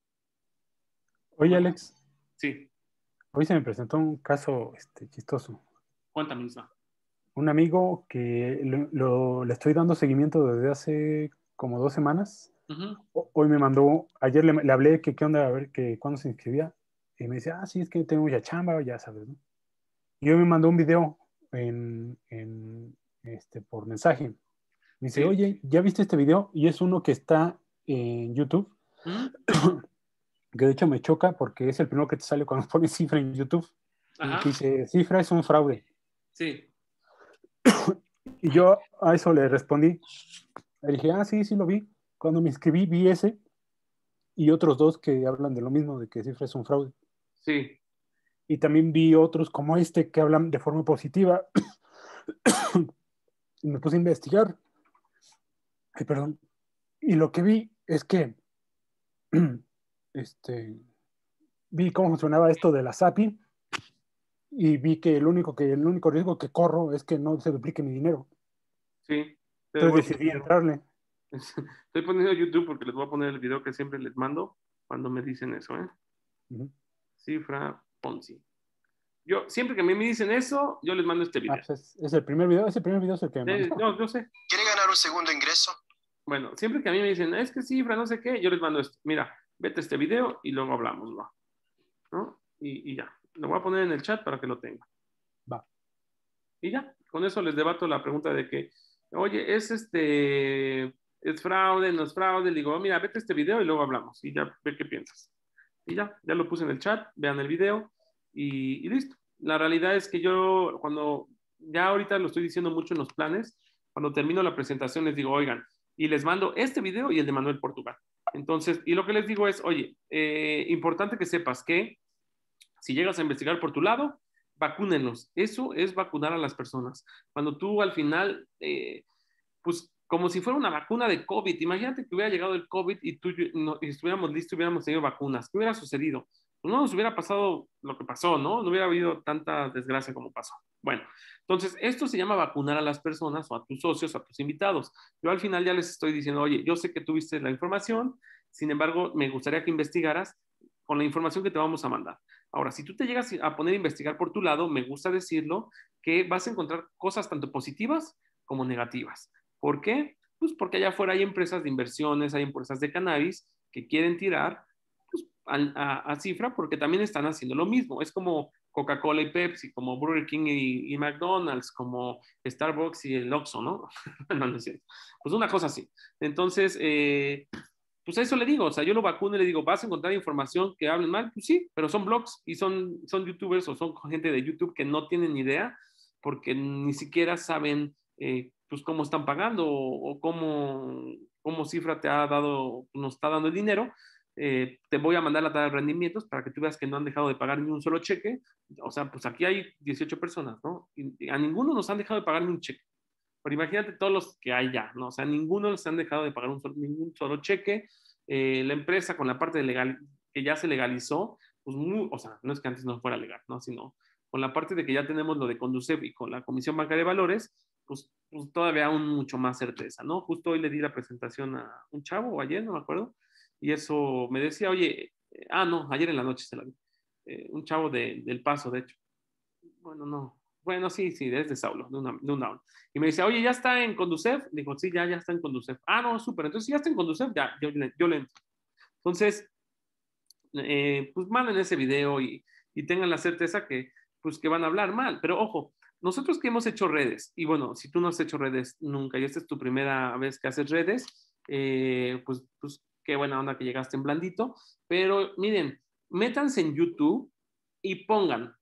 Oye, Alex. Sí. Hoy se me presentó un caso chistoso. Cuéntame, Isma. Un amigo que le estoy dando seguimiento desde hace como 2 semanas. Hoy me mandó, ayer le hablé que qué onda, a ver que cuándo se inscribía. Y me dice, sí, es que tengo ya chamba, ya sabes, ¿no? Y hoy me mandó un video por mensaje. Me dice, oye, ¿ya viste este video? Y es uno que está en YouTube. Que de hecho me choca porque es el primero que te sale cuando pones Cifra en YouTube. Y dice, Cifra es un fraude. Sí. Y yo a eso le respondí. Le dije, sí lo vi. Cuando me inscribí vi ese y otros 2 que hablan de lo mismo, de que Cifra es un fraude. Sí. Y también vi otros como que hablan de forma positiva. Y me puse a investigar. Perdón. Y lo que vi es que vi cómo funcionaba esto de la SAPI y vi que el único riesgo que corro es que no se duplique mi dinero. Sí. Entonces decidí entrarle. Estoy poniendo YouTube porque les voy a poner el video que siempre les mando cuando me dicen eso, ¿eh? Cifra Ponzi. Yo, siempre que me dicen eso, yo les mando este video. Pues es el primer video, ese primer video es el que me mandó. No, yo sé. ¿Quiere ganar un segundo ingreso? Bueno, siempre que a mí me dicen, es que Cifra, no sé qué, yo les mando esto. Mira, vete a este video y luego hablamos, ¿va? ¿No? Y ya, lo voy a poner en el chat para que lo tengan. Va. Y ya, con eso les debato la pregunta de que, oye, es fraude, no es fraude. Le digo, mira, vete a este video y luego hablamos y ya ve qué piensas. Y ya lo puse en el chat, vean el video y listo. La realidad es que yo, cuando ya ahorita lo estoy diciendo mucho en los planes, cuando termino la presentación les digo, oigan, y les mando este video y el de Manuel Portugal. Entonces, y lo que les digo es, oye, importante que sepas que si llegas a investigar por tu lado, vacúnenlos. Eso es vacunar a las personas. Cuando tú al final, pues como si fuera una vacuna de COVID, imagínate que hubiera llegado el COVID y tú y estuviéramos listos, hubiéramos tenido vacunas. ¿Qué hubiera sucedido? Pues no nos hubiera pasado lo que pasó, ¿no? No hubiera habido tanta desgracia como pasó. Bueno, entonces esto se llama vacunar a las personas o a tus socios, a tus invitados. Yo al final ya les estoy diciendo, oye, yo sé que tuviste la información, sin embargo, me gustaría que investigaras con la información que te vamos a mandar. Ahora, si tú te llegas a poner a investigar por tu lado, me gusta decirlo, que vas a encontrar cosas tanto positivas como negativas. ¿Por qué? Pues porque allá afuera hay empresas de inversiones, hay empresas de cannabis que quieren tirar pues, a cifra porque también están haciendo lo mismo. Es como Coca-Cola y Pepsi, como Burger King y McDonald's, como Starbucks y el Oxxo, ¿no? No, no es cierto. Pues una cosa así. Entonces, pues eso le digo, o sea, yo lo vacuno y le digo, ¿vas a encontrar información que hablen mal? Pues sí, pero son blogs y son youtubers o son gente de YouTube que no tienen idea porque ni siquiera saben pues cómo están pagando o cómo Cifra te ha dado, nos está dando el dinero. Te voy a mandar la tabla de rendimientos para que tú veas que no han dejado de pagar ni un solo cheque. O sea, pues aquí hay 18 personas, ¿no? Y a ninguno nos han dejado de pagar ni un cheque. Pero imagínate todos los que hay ya, ¿no? O sea, ninguno les han dejado de pagar ningún solo cheque. La empresa con la parte de legal, que ya se legalizó, pues o sea, no es que antes no fuera legal, ¿no? Sino con la parte de que ya tenemos lo de Conducef y con la Comisión Bancaria de Valores, pues todavía aún mucho más certeza, ¿no? Justo hoy le di la presentación a un chavo, o ayer, no me acuerdo, y eso me decía, oye, no, ayer en la noche se la vi, un chavo del Paso, de hecho. Bueno, sí, es de Saulo, de una hora. Y me dice, oye, ¿ya está en Conducef? Dijo, sí, ya está en Conducef. No, súper, entonces si ya está en Conducef, ya, yo le entro. Entonces, pues manden ese video y tengan la certeza que, pues, que van a hablar mal. Pero ojo, nosotros que hemos hecho redes, y bueno, si tú no has hecho redes nunca y esta es tu primera vez que haces redes, pues qué buena onda que llegaste en blandito. Pero miren, métanse en YouTube y pongan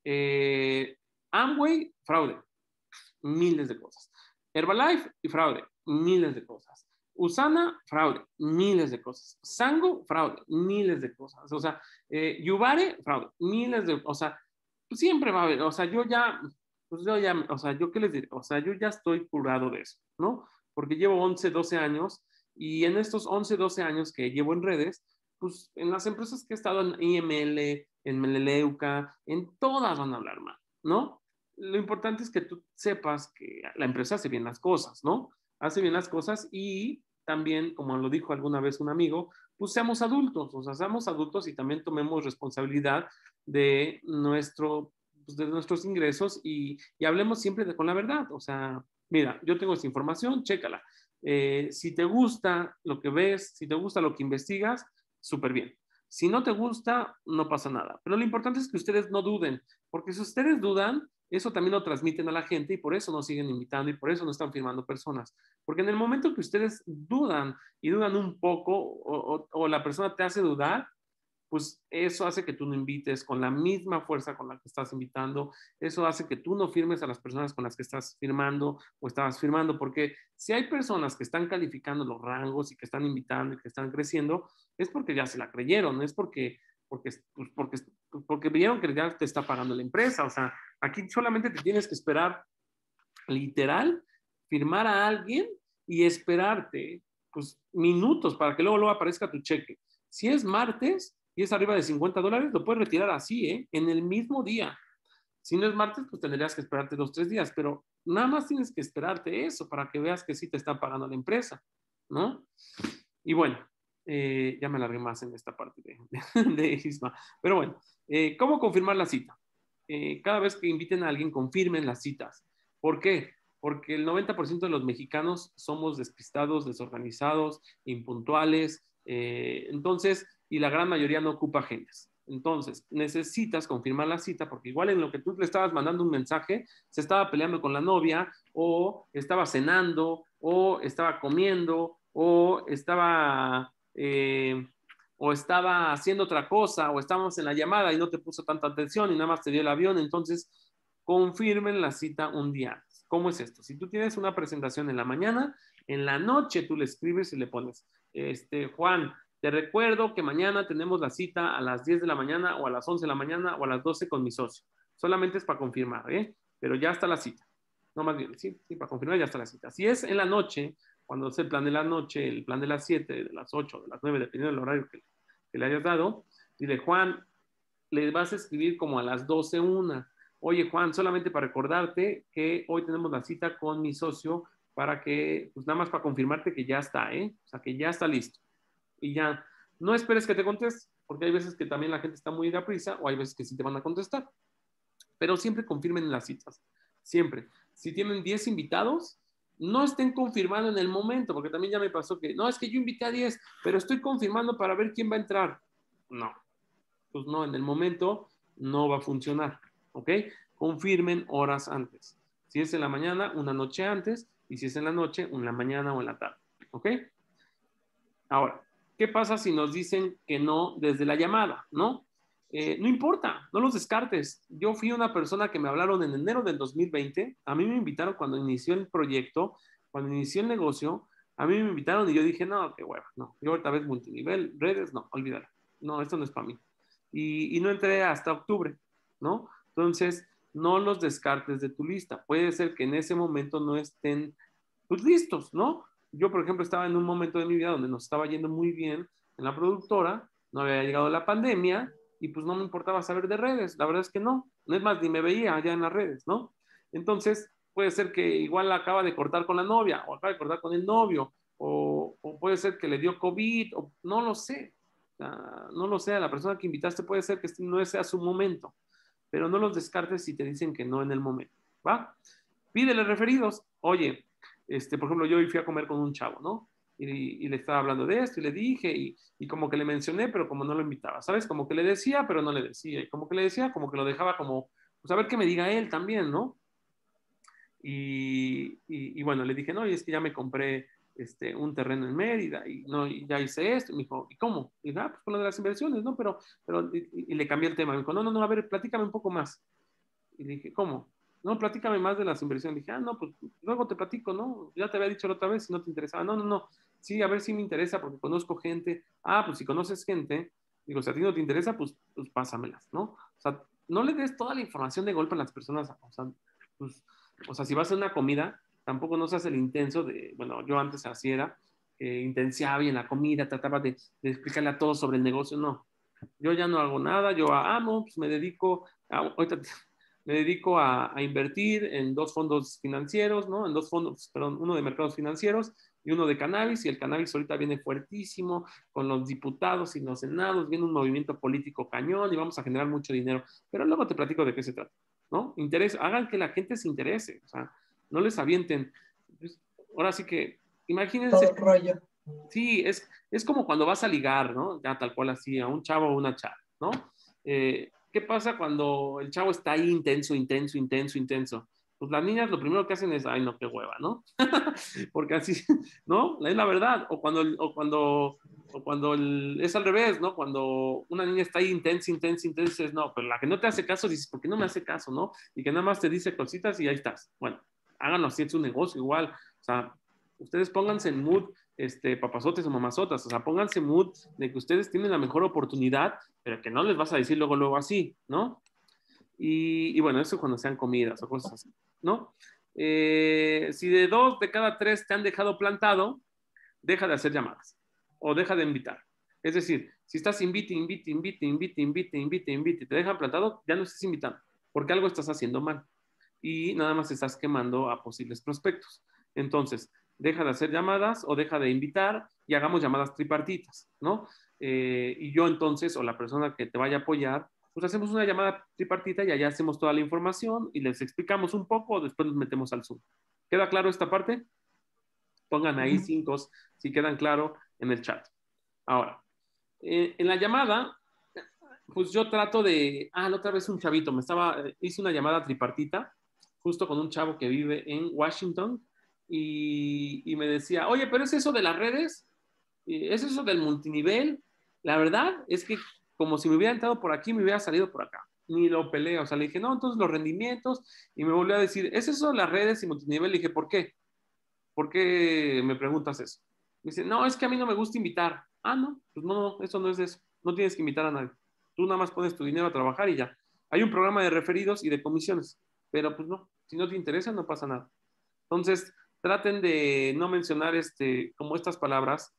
Amway, fraude, miles de cosas. Herbalife y fraude, miles de cosas. Usana, fraude, miles de cosas. Sango, fraude, miles de cosas. O sea, Yubare, fraude, miles de, o sea, pues siempre va a haber, o sea, o sea, yo qué les diré, o sea, yo ya estoy curado de eso, ¿no? Porque llevo 11, 12 años y en estos 11, 12 años que llevo en redes, pues en las empresas que he estado en IML, en Meleleuca, en todas van a hablar mal, ¿no? Lo importante es que tú sepas que la empresa hace bien las cosas, ¿no? Hace bien las cosas y también, como lo dijo alguna vez un amigo, pues seamos adultos, o sea, seamos adultos y también tomemos responsabilidad de, de nuestros ingresos y hablemos siempre con la verdad. O sea, mira, yo tengo esta información, chécala. Si te gusta lo que ves, si te gusta lo que investigas, súper bien. Si no te gusta, no pasa nada. Pero lo importante es que ustedes no duden, porque si ustedes dudan, eso también lo transmiten a la gente y por eso nos siguen invitando y por eso no están firmando personas. Porque en el momento que ustedes dudan y dudan un poco o la persona te hace dudar, pues eso hace que tú no invites con la misma fuerza con la que estás invitando, eso hace que tú no firmes a las personas con las que estás firmando o estabas firmando, porque si hay personas que están calificando los rangos y que están invitando y que están creciendo, es porque ya se la creyeron, es porque vieron que ya te está pagando la empresa. O sea, aquí solamente te tienes que esperar, literal, firmar a alguien y esperarte pues minutos para que luego aparezca tu cheque. Si es martes y es arriba de $50, lo puedes retirar así, en el mismo día. Si no es martes, pues tendrías que esperarte 2, 3 días, pero nada más tienes que esperarte eso para que veas que sí te está pagando la empresa, ¿no? Y bueno, ya me alargué más en esta parte de Isma. Pero bueno, ¿cómo confirmar la cita? Cada vez que inviten a alguien, confirmen las citas. ¿Por qué? Porque el 90% de los mexicanos somos despistados, desorganizados, impuntuales. Entonces, y la gran mayoría no ocupa agendas. Entonces, necesitas confirmar la cita porque igual en lo que tú le estabas mandando un mensaje, se estaba peleando con la novia o estaba cenando o estaba comiendo o estaba haciendo otra cosa o estábamos en la llamada y no te puso tanta atención y nada más te dio el avión. Entonces, confirmen la cita un día antes. ¿Cómo es esto? Si tú tienes una presentación en la mañana, en la noche tú le escribes y le pones, Juan, te recuerdo que mañana tenemos la cita a las 10 de la mañana o a las 11 de la mañana o a las 12 con mi socio. Solamente es para confirmar, ¿eh? Pero ya está la cita. No, más bien, sí, para confirmar ya está la cita. Si es en la noche, cuando es el plan de la noche, el plan de las 7, de las 8, de las 9, dependiendo del horario que le hayas dado, dile, Juan, le vas a escribir como a las 12, 1. Oye, Juan, solamente para recordarte que hoy tenemos la cita con mi socio para que, pues nada más para confirmarte que ya está, ¿eh? O sea, que ya está listo. Y ya, no esperes que te conteste, porque hay veces que también la gente está muy a prisa o hay veces que sí te van a contestar. Pero siempre confirmen las citas, siempre. Si tienen 10 invitados, no estén confirmando en el momento, porque también ya me pasó que, no, es que yo invité a 10, pero estoy confirmando para ver quién va a entrar. No, pues no, en el momento no va a funcionar, ¿ok? Confirmen horas antes. Si es en la mañana, una noche antes, y si es en la noche, en la mañana o en la tarde, ¿ok? Ahora, ¿qué pasa si nos dicen que no desde la llamada, no? No importa, no los descartes. Yo fui una persona que me hablaron en enero del 2020, a mí me invitaron cuando inició el proyecto, cuando inició el negocio, a mí me invitaron y yo dije, no, qué hueva, no, yo ahorita vez multinivel, redes, no, olvídalo, no, esto no es para mí. Y no entré hasta octubre, ¿no? Entonces, no los descartes de tu lista. Puede ser que en ese momento no estén pues, listos, ¿no? Yo, por ejemplo, estaba en un momento de mi vida donde nos estaba yendo muy bien en la productora, no había llegado la pandemia y pues no me importaba saber de redes. La verdad es que no. No es más, ni me veía allá en las redes, ¿no? Entonces, puede ser que igual acaba de cortar con la novia o acaba de cortar con el novio o puede ser que le dio COVID o no lo sé. No lo sé, a la persona que invitaste puede ser que no sea su momento, pero no los descartes si te dicen que no en el momento, ¿va? Pídele referidos. Oye, por ejemplo, yo hoy fui a comer con un chavo, ¿no? Y le estaba hablando de esto y le dije y como que le mencioné, pero como no lo invitaba, ¿sabes? Como que le decía, pero no le decía. Y como que le decía, como que lo dejaba como, pues a ver qué me diga él también, ¿no? Y bueno, le dije, no, y es que ya me compré un terreno en Mérida y, no, y ya hice esto. Y me dijo, ¿y cómo? Y dije, pues con lo de las inversiones, ¿no? Y le cambié el tema. Me dijo, no, a ver, platícame un poco más. Y le dije, ¿cómo? No, platícame más de las inversiones. Dije, no, pues luego te platico, ¿no? Ya te había dicho la otra vez si no te interesaba. No. Sí, a ver si me interesa porque conozco gente. Pues si conoces gente, digo, si a ti no te interesa, pues pásamelas, ¿no? O sea, no le des toda la información de golpe a las personas. O sea, si vas a una comida, tampoco no seas el intenso de, bueno, yo antes así era, intenciaba y en la comida trataba de explicarle a todos sobre el negocio. No, yo ya no hago nada. Yo amo, pues me dedico, ahorita me dedico a invertir en 2 fondos financieros, ¿no? En 2 fondos, perdón, uno de mercados financieros y uno de cannabis, y el cannabis ahorita viene fuertísimo con los diputados y los senados, viene un movimiento político cañón y vamos a generar mucho dinero, pero luego te platico de qué se trata, ¿no? Hagan que la gente se interese, o sea, no les avienten. Pues, ahora sí que, imagínense. Todo rollo. Sí, es como cuando vas a ligar, ¿no? Ya tal cual así, a un chavo o una chava, ¿no? ¿Qué pasa cuando el chavo está ahí intenso? Pues las niñas lo primero que hacen es, ay, no, qué hueva, ¿no? Porque así, ¿no? Es la verdad. O cuando es al revés, ¿no? Cuando una niña está ahí intensa, es, no, pero la que no te hace caso, dices, ¿por qué no me hace caso, no? Y que nada más te dice cositas y ahí estás. Bueno, háganlo así en su negocio igual. O sea, ustedes pónganse en mood, papazotes o mamazotas, o sea, pónganse mood de que ustedes tienen la mejor oportunidad, pero que no les vas a decir luego así, ¿no? Y bueno, eso cuando sean comidas o cosas así, ¿no? Si de 2 de cada 3 te han dejado plantado, deja de hacer llamadas o deja de invitar. Es decir, si estás invite, te dejan plantado, ya no estás invitando, porque algo estás haciendo mal y nada más estás quemando a posibles prospectos. Entonces, deja de hacer llamadas o deja de invitar y hagamos llamadas tripartitas, ¿no? Y yo entonces, o la persona que te vaya a apoyar, pues hacemos una llamada tripartita y allá hacemos toda la información y les explicamos un poco, después nos metemos al Zoom. ¿Queda claro esta parte? Pongan ahí 5 si quedan claro en el chat. Ahora, En la llamada, pues yo trato de, la otra vez un chavito, hice una llamada tripartita, justo con un chavo que vive en Washington, y me decía, oye, pero ¿es eso de las redes? ¿Es eso del multinivel? La verdad es que como si me hubiera entrado por aquí, me hubiera salido por acá. Ni lo peleé, o sea, le dije, no, entonces los rendimientos, y me volvió a decir, ¿es eso de las redes y multinivel? Le dije, ¿por qué? ¿Por qué me preguntas eso? Me dice, no, es que a mí no me gusta invitar. No, pues no, eso no es eso. No tienes que invitar a nadie. Tú nada más pones tu dinero a trabajar y ya. Hay un programa de referidos y de comisiones, pero pues no, si no te interesa, no pasa nada. Entonces, traten de no mencionar como estas palabras.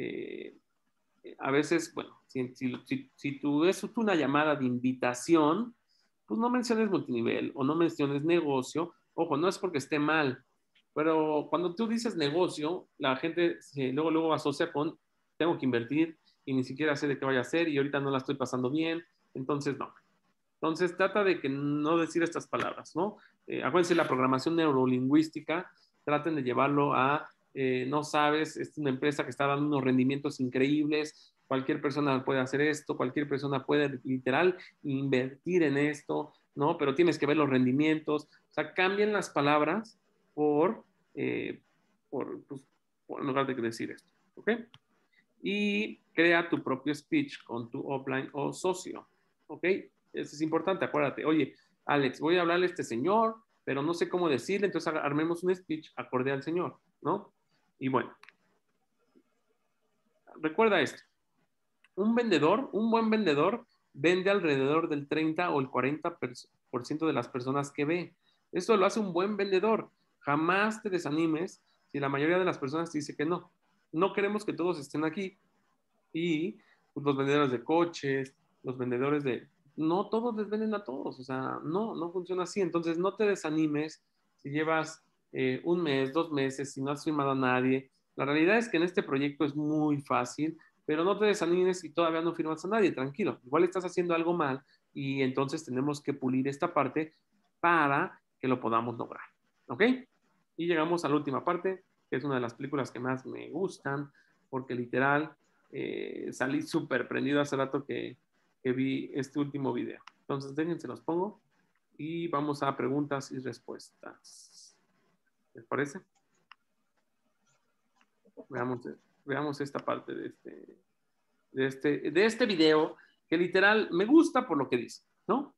A veces, bueno, si tú es una llamada de invitación, pues no menciones multinivel o no menciones negocio. Ojo, no es porque esté mal, pero cuando tú dices negocio, la gente luego asocia con tengo que invertir y ni siquiera sé de qué vaya a hacer y ahorita no la estoy pasando bien, entonces no. Entonces trata de que no decir estas palabras, ¿no? Acuérdense, la programación neurolingüística, traten de llevarlo a, no sabes, es una empresa que está dando unos rendimientos increíbles, cualquier persona puede hacer esto, cualquier persona puede literal invertir en esto, ¿no? Pero tienes que ver los rendimientos, o sea, cambien las palabras por, eh, pues, en lugar de decir esto, ¿ok? Y crea tu propio speech con tu offline o socio, ¿ok? Eso es importante, acuérdate. Oye, Alex, voy a hablarle a este señor, pero no sé cómo decirle, entonces armemos un speech acorde al señor, ¿no? Y bueno, recuerda esto. Un buen vendedor, vende alrededor del 30 o el 40% de las personas que ve. Eso lo hace un buen vendedor. Jamás te desanimes si la mayoría de las personas te dice que no. No queremos que todos estén aquí. Y pues, los vendedores de coches, los vendedores de... No todos les venden a todos, o sea, no funciona así. Entonces, no te desanimes si llevas un mes, 2 meses, si no has firmado a nadie. La realidad es que en este proyecto es muy fácil, pero no te desanimes si todavía no firmas a nadie, tranquilo. Igual estás haciendo algo mal y entonces tenemos que pulir esta parte para que lo podamos lograr. ¿Ok? Y llegamos a la última parte, que es una de las películas que más me gustan, porque literal salí súper prendido hace rato que vi este último video. Entonces, déjense los pongo y vamos a preguntas y respuestas. ¿Les parece? Veamos esta parte de este video que literal me gusta por lo que dice, ¿no?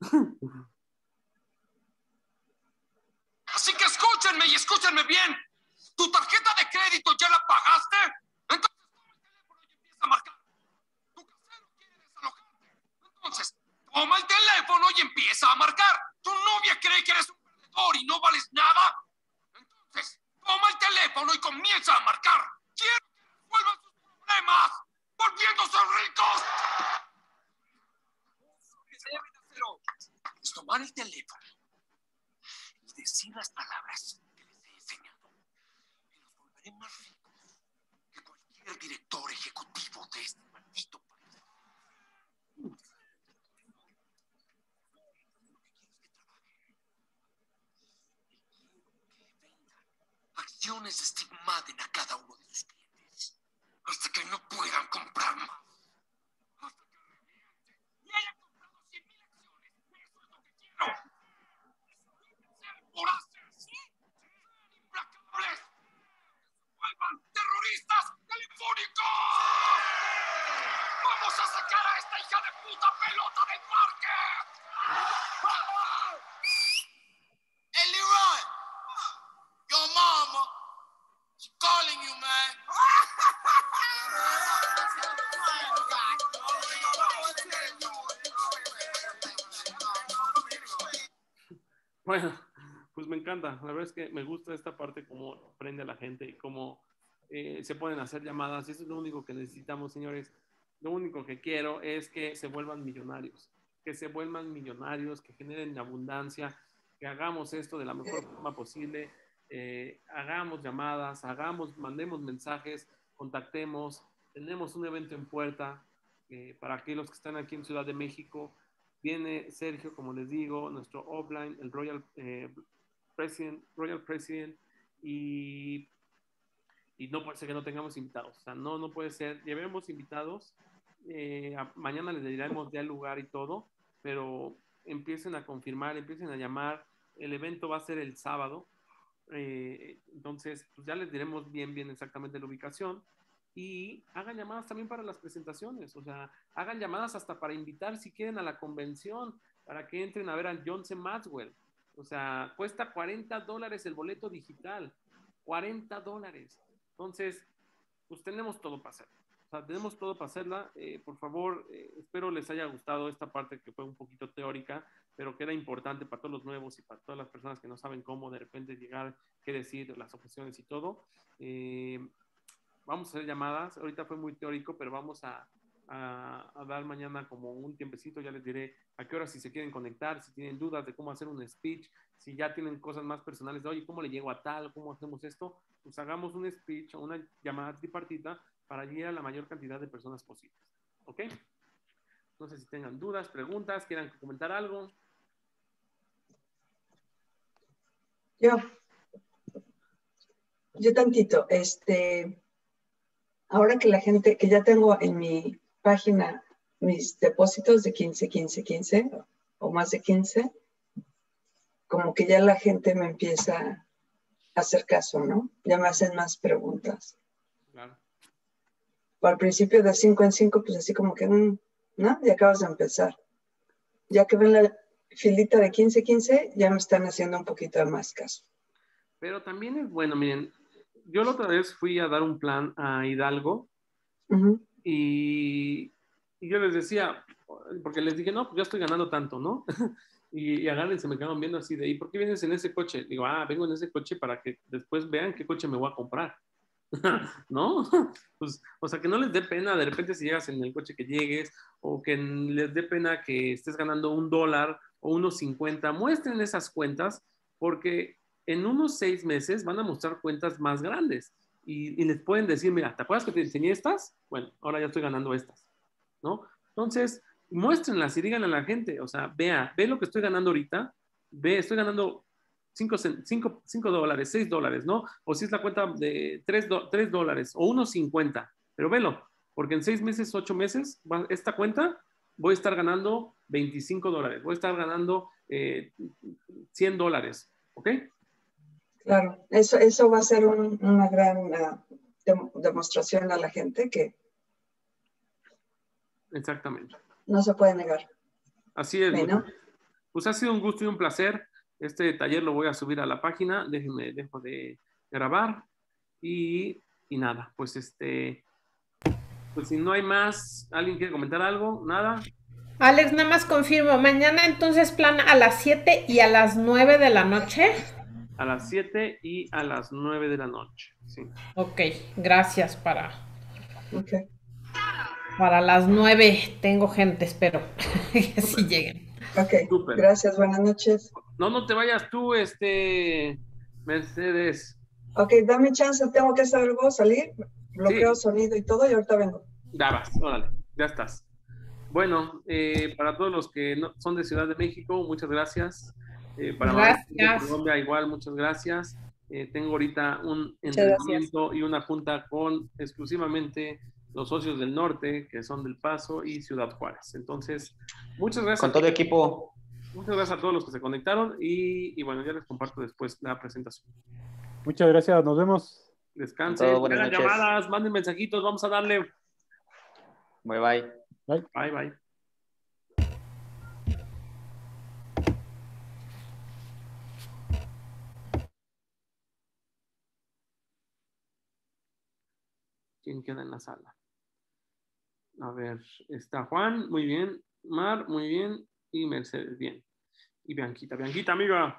Así que escúchenme y escúchenme bien. ¿Tu tarjeta de crédito ya la pagaste? Entonces toma el teléfono y empieza a marcar. ¿Tu novia cree que eres un perdedor y no vales nada? Entonces, toma el teléfono y comienza a marcar. Quiero que resuelvan sus problemas, volviéndose ricos. Lo que deben hacer hoy es tomar el teléfono y decir las palabras que les he enseñado. Y los volveré más ricos que cualquier director ejecutivo de este maldito país. Acciones estigmaten a cada uno de sus clientes hasta que no puedan comprar más. Hasta que reviente y hayan comprado 100,000 acciones. Eso es lo que quiero. Sean voraces, sean implacables, vuelvan terroristas telefónicos. ¡Vamos a sacar a esta hija de puta pelota del parque! Hey, Leroy! Your mama, she's calling you, man. Bueno, pues me encanta. La verdad es que me gusta esta parte, cómo prende a la gente y cómo se pueden hacer llamadas. Eso es lo único que necesitamos, señores. Lo único que quiero es que se vuelvan millonarios. Que se vuelvan millonarios, que generen abundancia, que hagamos esto de la mejor forma posible. Hagamos llamadas, mandemos mensajes, contactemos. Tenemos un evento en puerta para aquellos que están aquí en Ciudad de México. Viene Sergio, como les digo, nuestro offline, el Royal President, y no puede ser que no tengamos invitados. O sea, no puede ser. Llevemos invitados Mañana les diremos ya el lugar y todo, pero empiecen a confirmar, empiecen a llamar. El evento va a ser el sábado. Entonces, pues ya les diremos bien exactamente la ubicación. Y hagan llamadas también para las presentaciones. O sea, hagan llamadas hasta para invitar si quieren a la convención, para que entren a ver a John C. Maxwell. O sea, cuesta $40 el boleto digital. $40. Entonces, pues tenemos todo para hacer. O sea, tenemos todo para hacerla. Por favor, espero les haya gustado esta parte que fue un poquito teórica, pero que era importante para todos los nuevos y para todas las personas que no saben cómo de repente llegar, qué decir, las objeciones y todo. Vamos a hacer llamadas. Ahorita fue muy teórico, pero vamos a dar mañana como un tiempecito. Ya les diré a qué hora si se quieren conectar, si tienen dudas de cómo hacer un speech, si ya tienen cosas más personales de, oye, ¿cómo le llego a tal? ¿Cómo hacemos esto? Pues hagamos un speech o una llamada tripartita para llegar a la mayor cantidad de personas posibles. ¿Ok? No sé si tengan dudas, preguntas, quieran comentar algo. Yo tantito, ahora que la gente, que ya tengo en mi página mis depósitos de 15, 15, 15 o más de 15, como que ya la gente me empieza a hacer caso, ¿no? Ya me hacen más preguntas. Claro. Al principio de 5 en 5, pues así como que, ¿no? Ya acabas de empezar. Ya que ven la filita de 15, 15, ya me están haciendo un poquito de más caso. Pero también es bueno, miren, yo la otra vez fui a dar un plan a Hidalgo y yo les decía, porque les dije, no, pues ya estoy ganando tanto, ¿no? Y agarren, se me quedaron viendo así de, ¿y por qué vienes en ese coche? Digo, vengo en ese coche para que después vean qué coche me voy a comprar. ¿No? Pues, o sea, que no les dé pena de repente si llegas en el coche que llegues, o que les dé pena que estés ganando $1 o unos 50. Muestren esas cuentas, porque en unos 6 meses van a mostrar cuentas más grandes y les pueden decir, mira, ¿te acuerdas que te enseñé estas? Bueno, ahora ya estoy ganando estas, ¿no? Entonces, muéstrenlas y díganle a la gente, o sea, ve lo que estoy ganando ahorita, estoy ganando $5, $6, ¿no? O si es la cuenta de $3 o unos 50, pero velo, porque en 6 meses, 8 meses, esta cuenta voy a estar ganando $25, voy a estar ganando $100, ¿ok? Claro, eso va a ser una gran demostración a la gente que exactamente. No se puede negar. Así es. ¿no? Pues ha sido un gusto y un placer. Este taller lo voy a subir a la página. Dejo de grabar. Y nada, pues pues si no hay más, ¿alguien quiere comentar algo? ¿Nada? Alex, nada más confirmo, mañana entonces plan a las 7 y a las 9 de la noche. A las 7 y a las 9 de la noche, sí. Ok, gracias para Okay. Para las 9 tengo gente, espero que sí lleguen. Ok, Súper. Gracias, buenas noches. No te vayas tú, Mercedes. Ok, dame chance, tengo que hacer algo, salir, bloqueo Sí. sonido y todo y ahorita vengo. Ya vas, órale, ya estás. Bueno, para todos los que son de Ciudad de México, muchas gracias. Para Gracias. de Colombia, igual, muchas gracias. Tengo ahorita un entrenamiento y una junta con exclusivamente los socios del norte, que son del Paso y Ciudad Juárez. Entonces, muchas gracias. Con todo equipo. Muchas gracias a todos los que se conectaron y bueno, ya les comparto después la presentación. Muchas gracias, nos vemos. Descansen, hagan llamadas, manden mensajitos, vamos a darle. Bye, bye. Bye. Bye, bye. ¿Quién queda en la sala? A ver, está Juan, muy bien. Mar, muy bien. Y Mercedes, bien. Y Bianquita, amiga.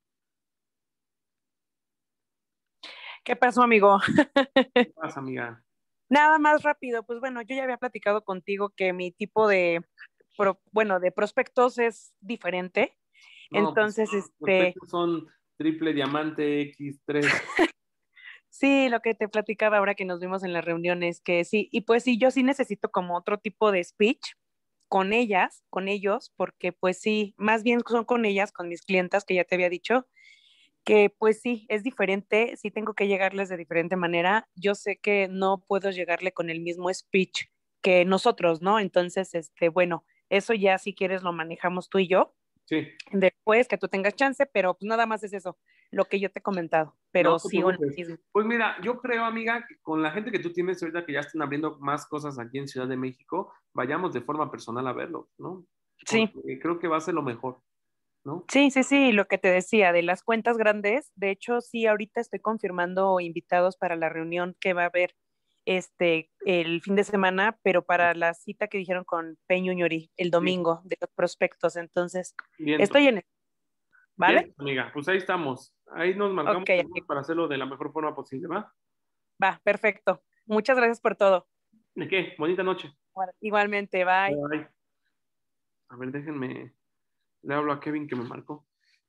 ¿Qué pasó, amigo? ¿Qué pasa, amiga? Nada más rápido, pues bueno, yo ya había platicado contigo que mi tipo de prospectos es diferente. No, entonces, pues, prospectos son triple diamante X3. Sí, lo que te platicaba ahora que nos vimos en las reuniones, que sí, y pues sí, yo sí necesito como otro tipo de speech con ellas, con ellos, porque pues sí, más bien son con ellas, con mis clientas, que ya te había dicho, que pues sí, es diferente, sí tengo que llegarles de diferente manera. Yo sé que no puedo llegarle con el mismo speech que nosotros, ¿no? Entonces, bueno, eso ya si quieres lo manejamos tú y yo. Sí. Después que tú tengas chance, pero pues nada más es eso, lo que yo te he comentado, pero No te sigo en lo preocupes. mismo. Pues mira, yo creo, amiga, que con la gente que tú tienes ahorita que ya están abriendo más cosas aquí en Ciudad de México, vayamos de forma personal a verlo, ¿no? Sí. Porque creo que va a ser lo mejor, ¿no? Sí, lo que te decía, de las cuentas grandes, de hecho, sí, ahorita estoy confirmando invitados para la reunión que va a haber el fin de semana, pero para la cita que dijeron con Peño Ñori el domingo de los prospectos, entonces Bien. estoy en eso, ¿vale? Bien, amiga, pues ahí estamos. Ahí nos marcamos Ok, para hacerlo de la mejor forma posible, ¿va? va, perfecto. Muchas gracias por todo. ¿De qué? Bonita noche. Igualmente, bye. Bye. A ver, déjenme. Le hablo a Kevin que me marcó.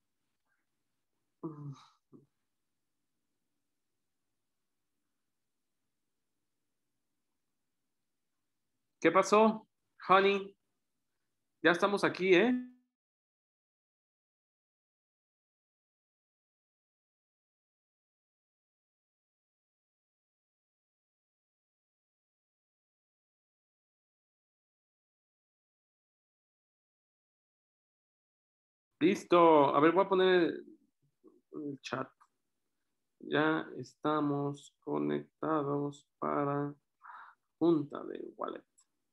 ¿Qué pasó, honey? Ya estamos aquí, ¿eh? Listo. A ver, voy a poner el chat. Ya estamos conectados para junta de wallet.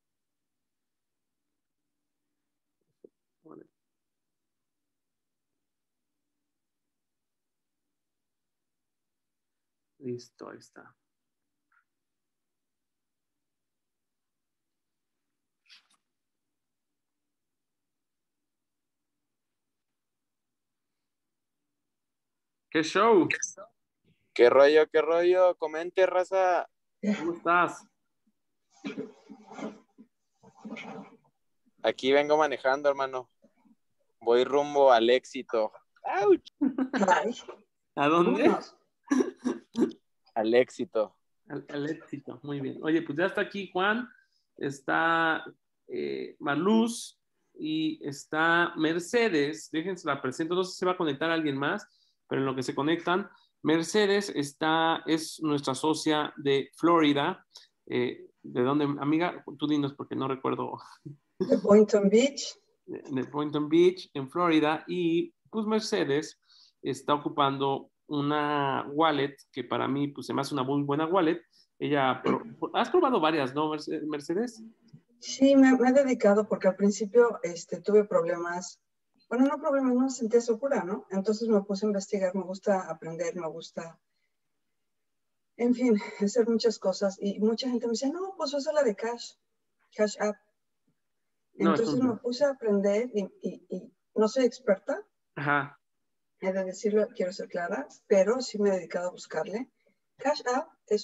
Listo, ahí está. ¿Qué show? ¿Qué rollo, qué rollo? Comente, raza. ¿Cómo estás? Aquí vengo manejando, hermano. Voy rumbo al éxito. ¡Auch! ¿A dónde? Al éxito. Al éxito, muy bien. Oye, pues ya está aquí Juan, está Marluz y está Mercedes. Déjense la presento, no sé si se va a conectar alguien más, pero en lo que se conectan, Mercedes es nuestra socia de Florida. ¿De dónde, amiga? Tú dinos porque no recuerdo. De Boynton Beach. De Boynton Beach, en Florida, y pues Mercedes está ocupando una wallet que para mí pues se me hace una muy buena wallet. Has probado varias, ¿no, Mercedes? Sí, me he dedicado porque al principio tuve problemas, bueno, no problemas, no me sentía segura, ¿no? Entonces me puse a investigar, me gusta aprender, me gusta, en fin, hacer muchas cosas. Y mucha gente me dice, no, pues usa la de Cash App. Entonces me puse a aprender y no soy experta. Ajá. He de decirlo, quiero ser clara, pero sí me he dedicado a buscarle. Cash App es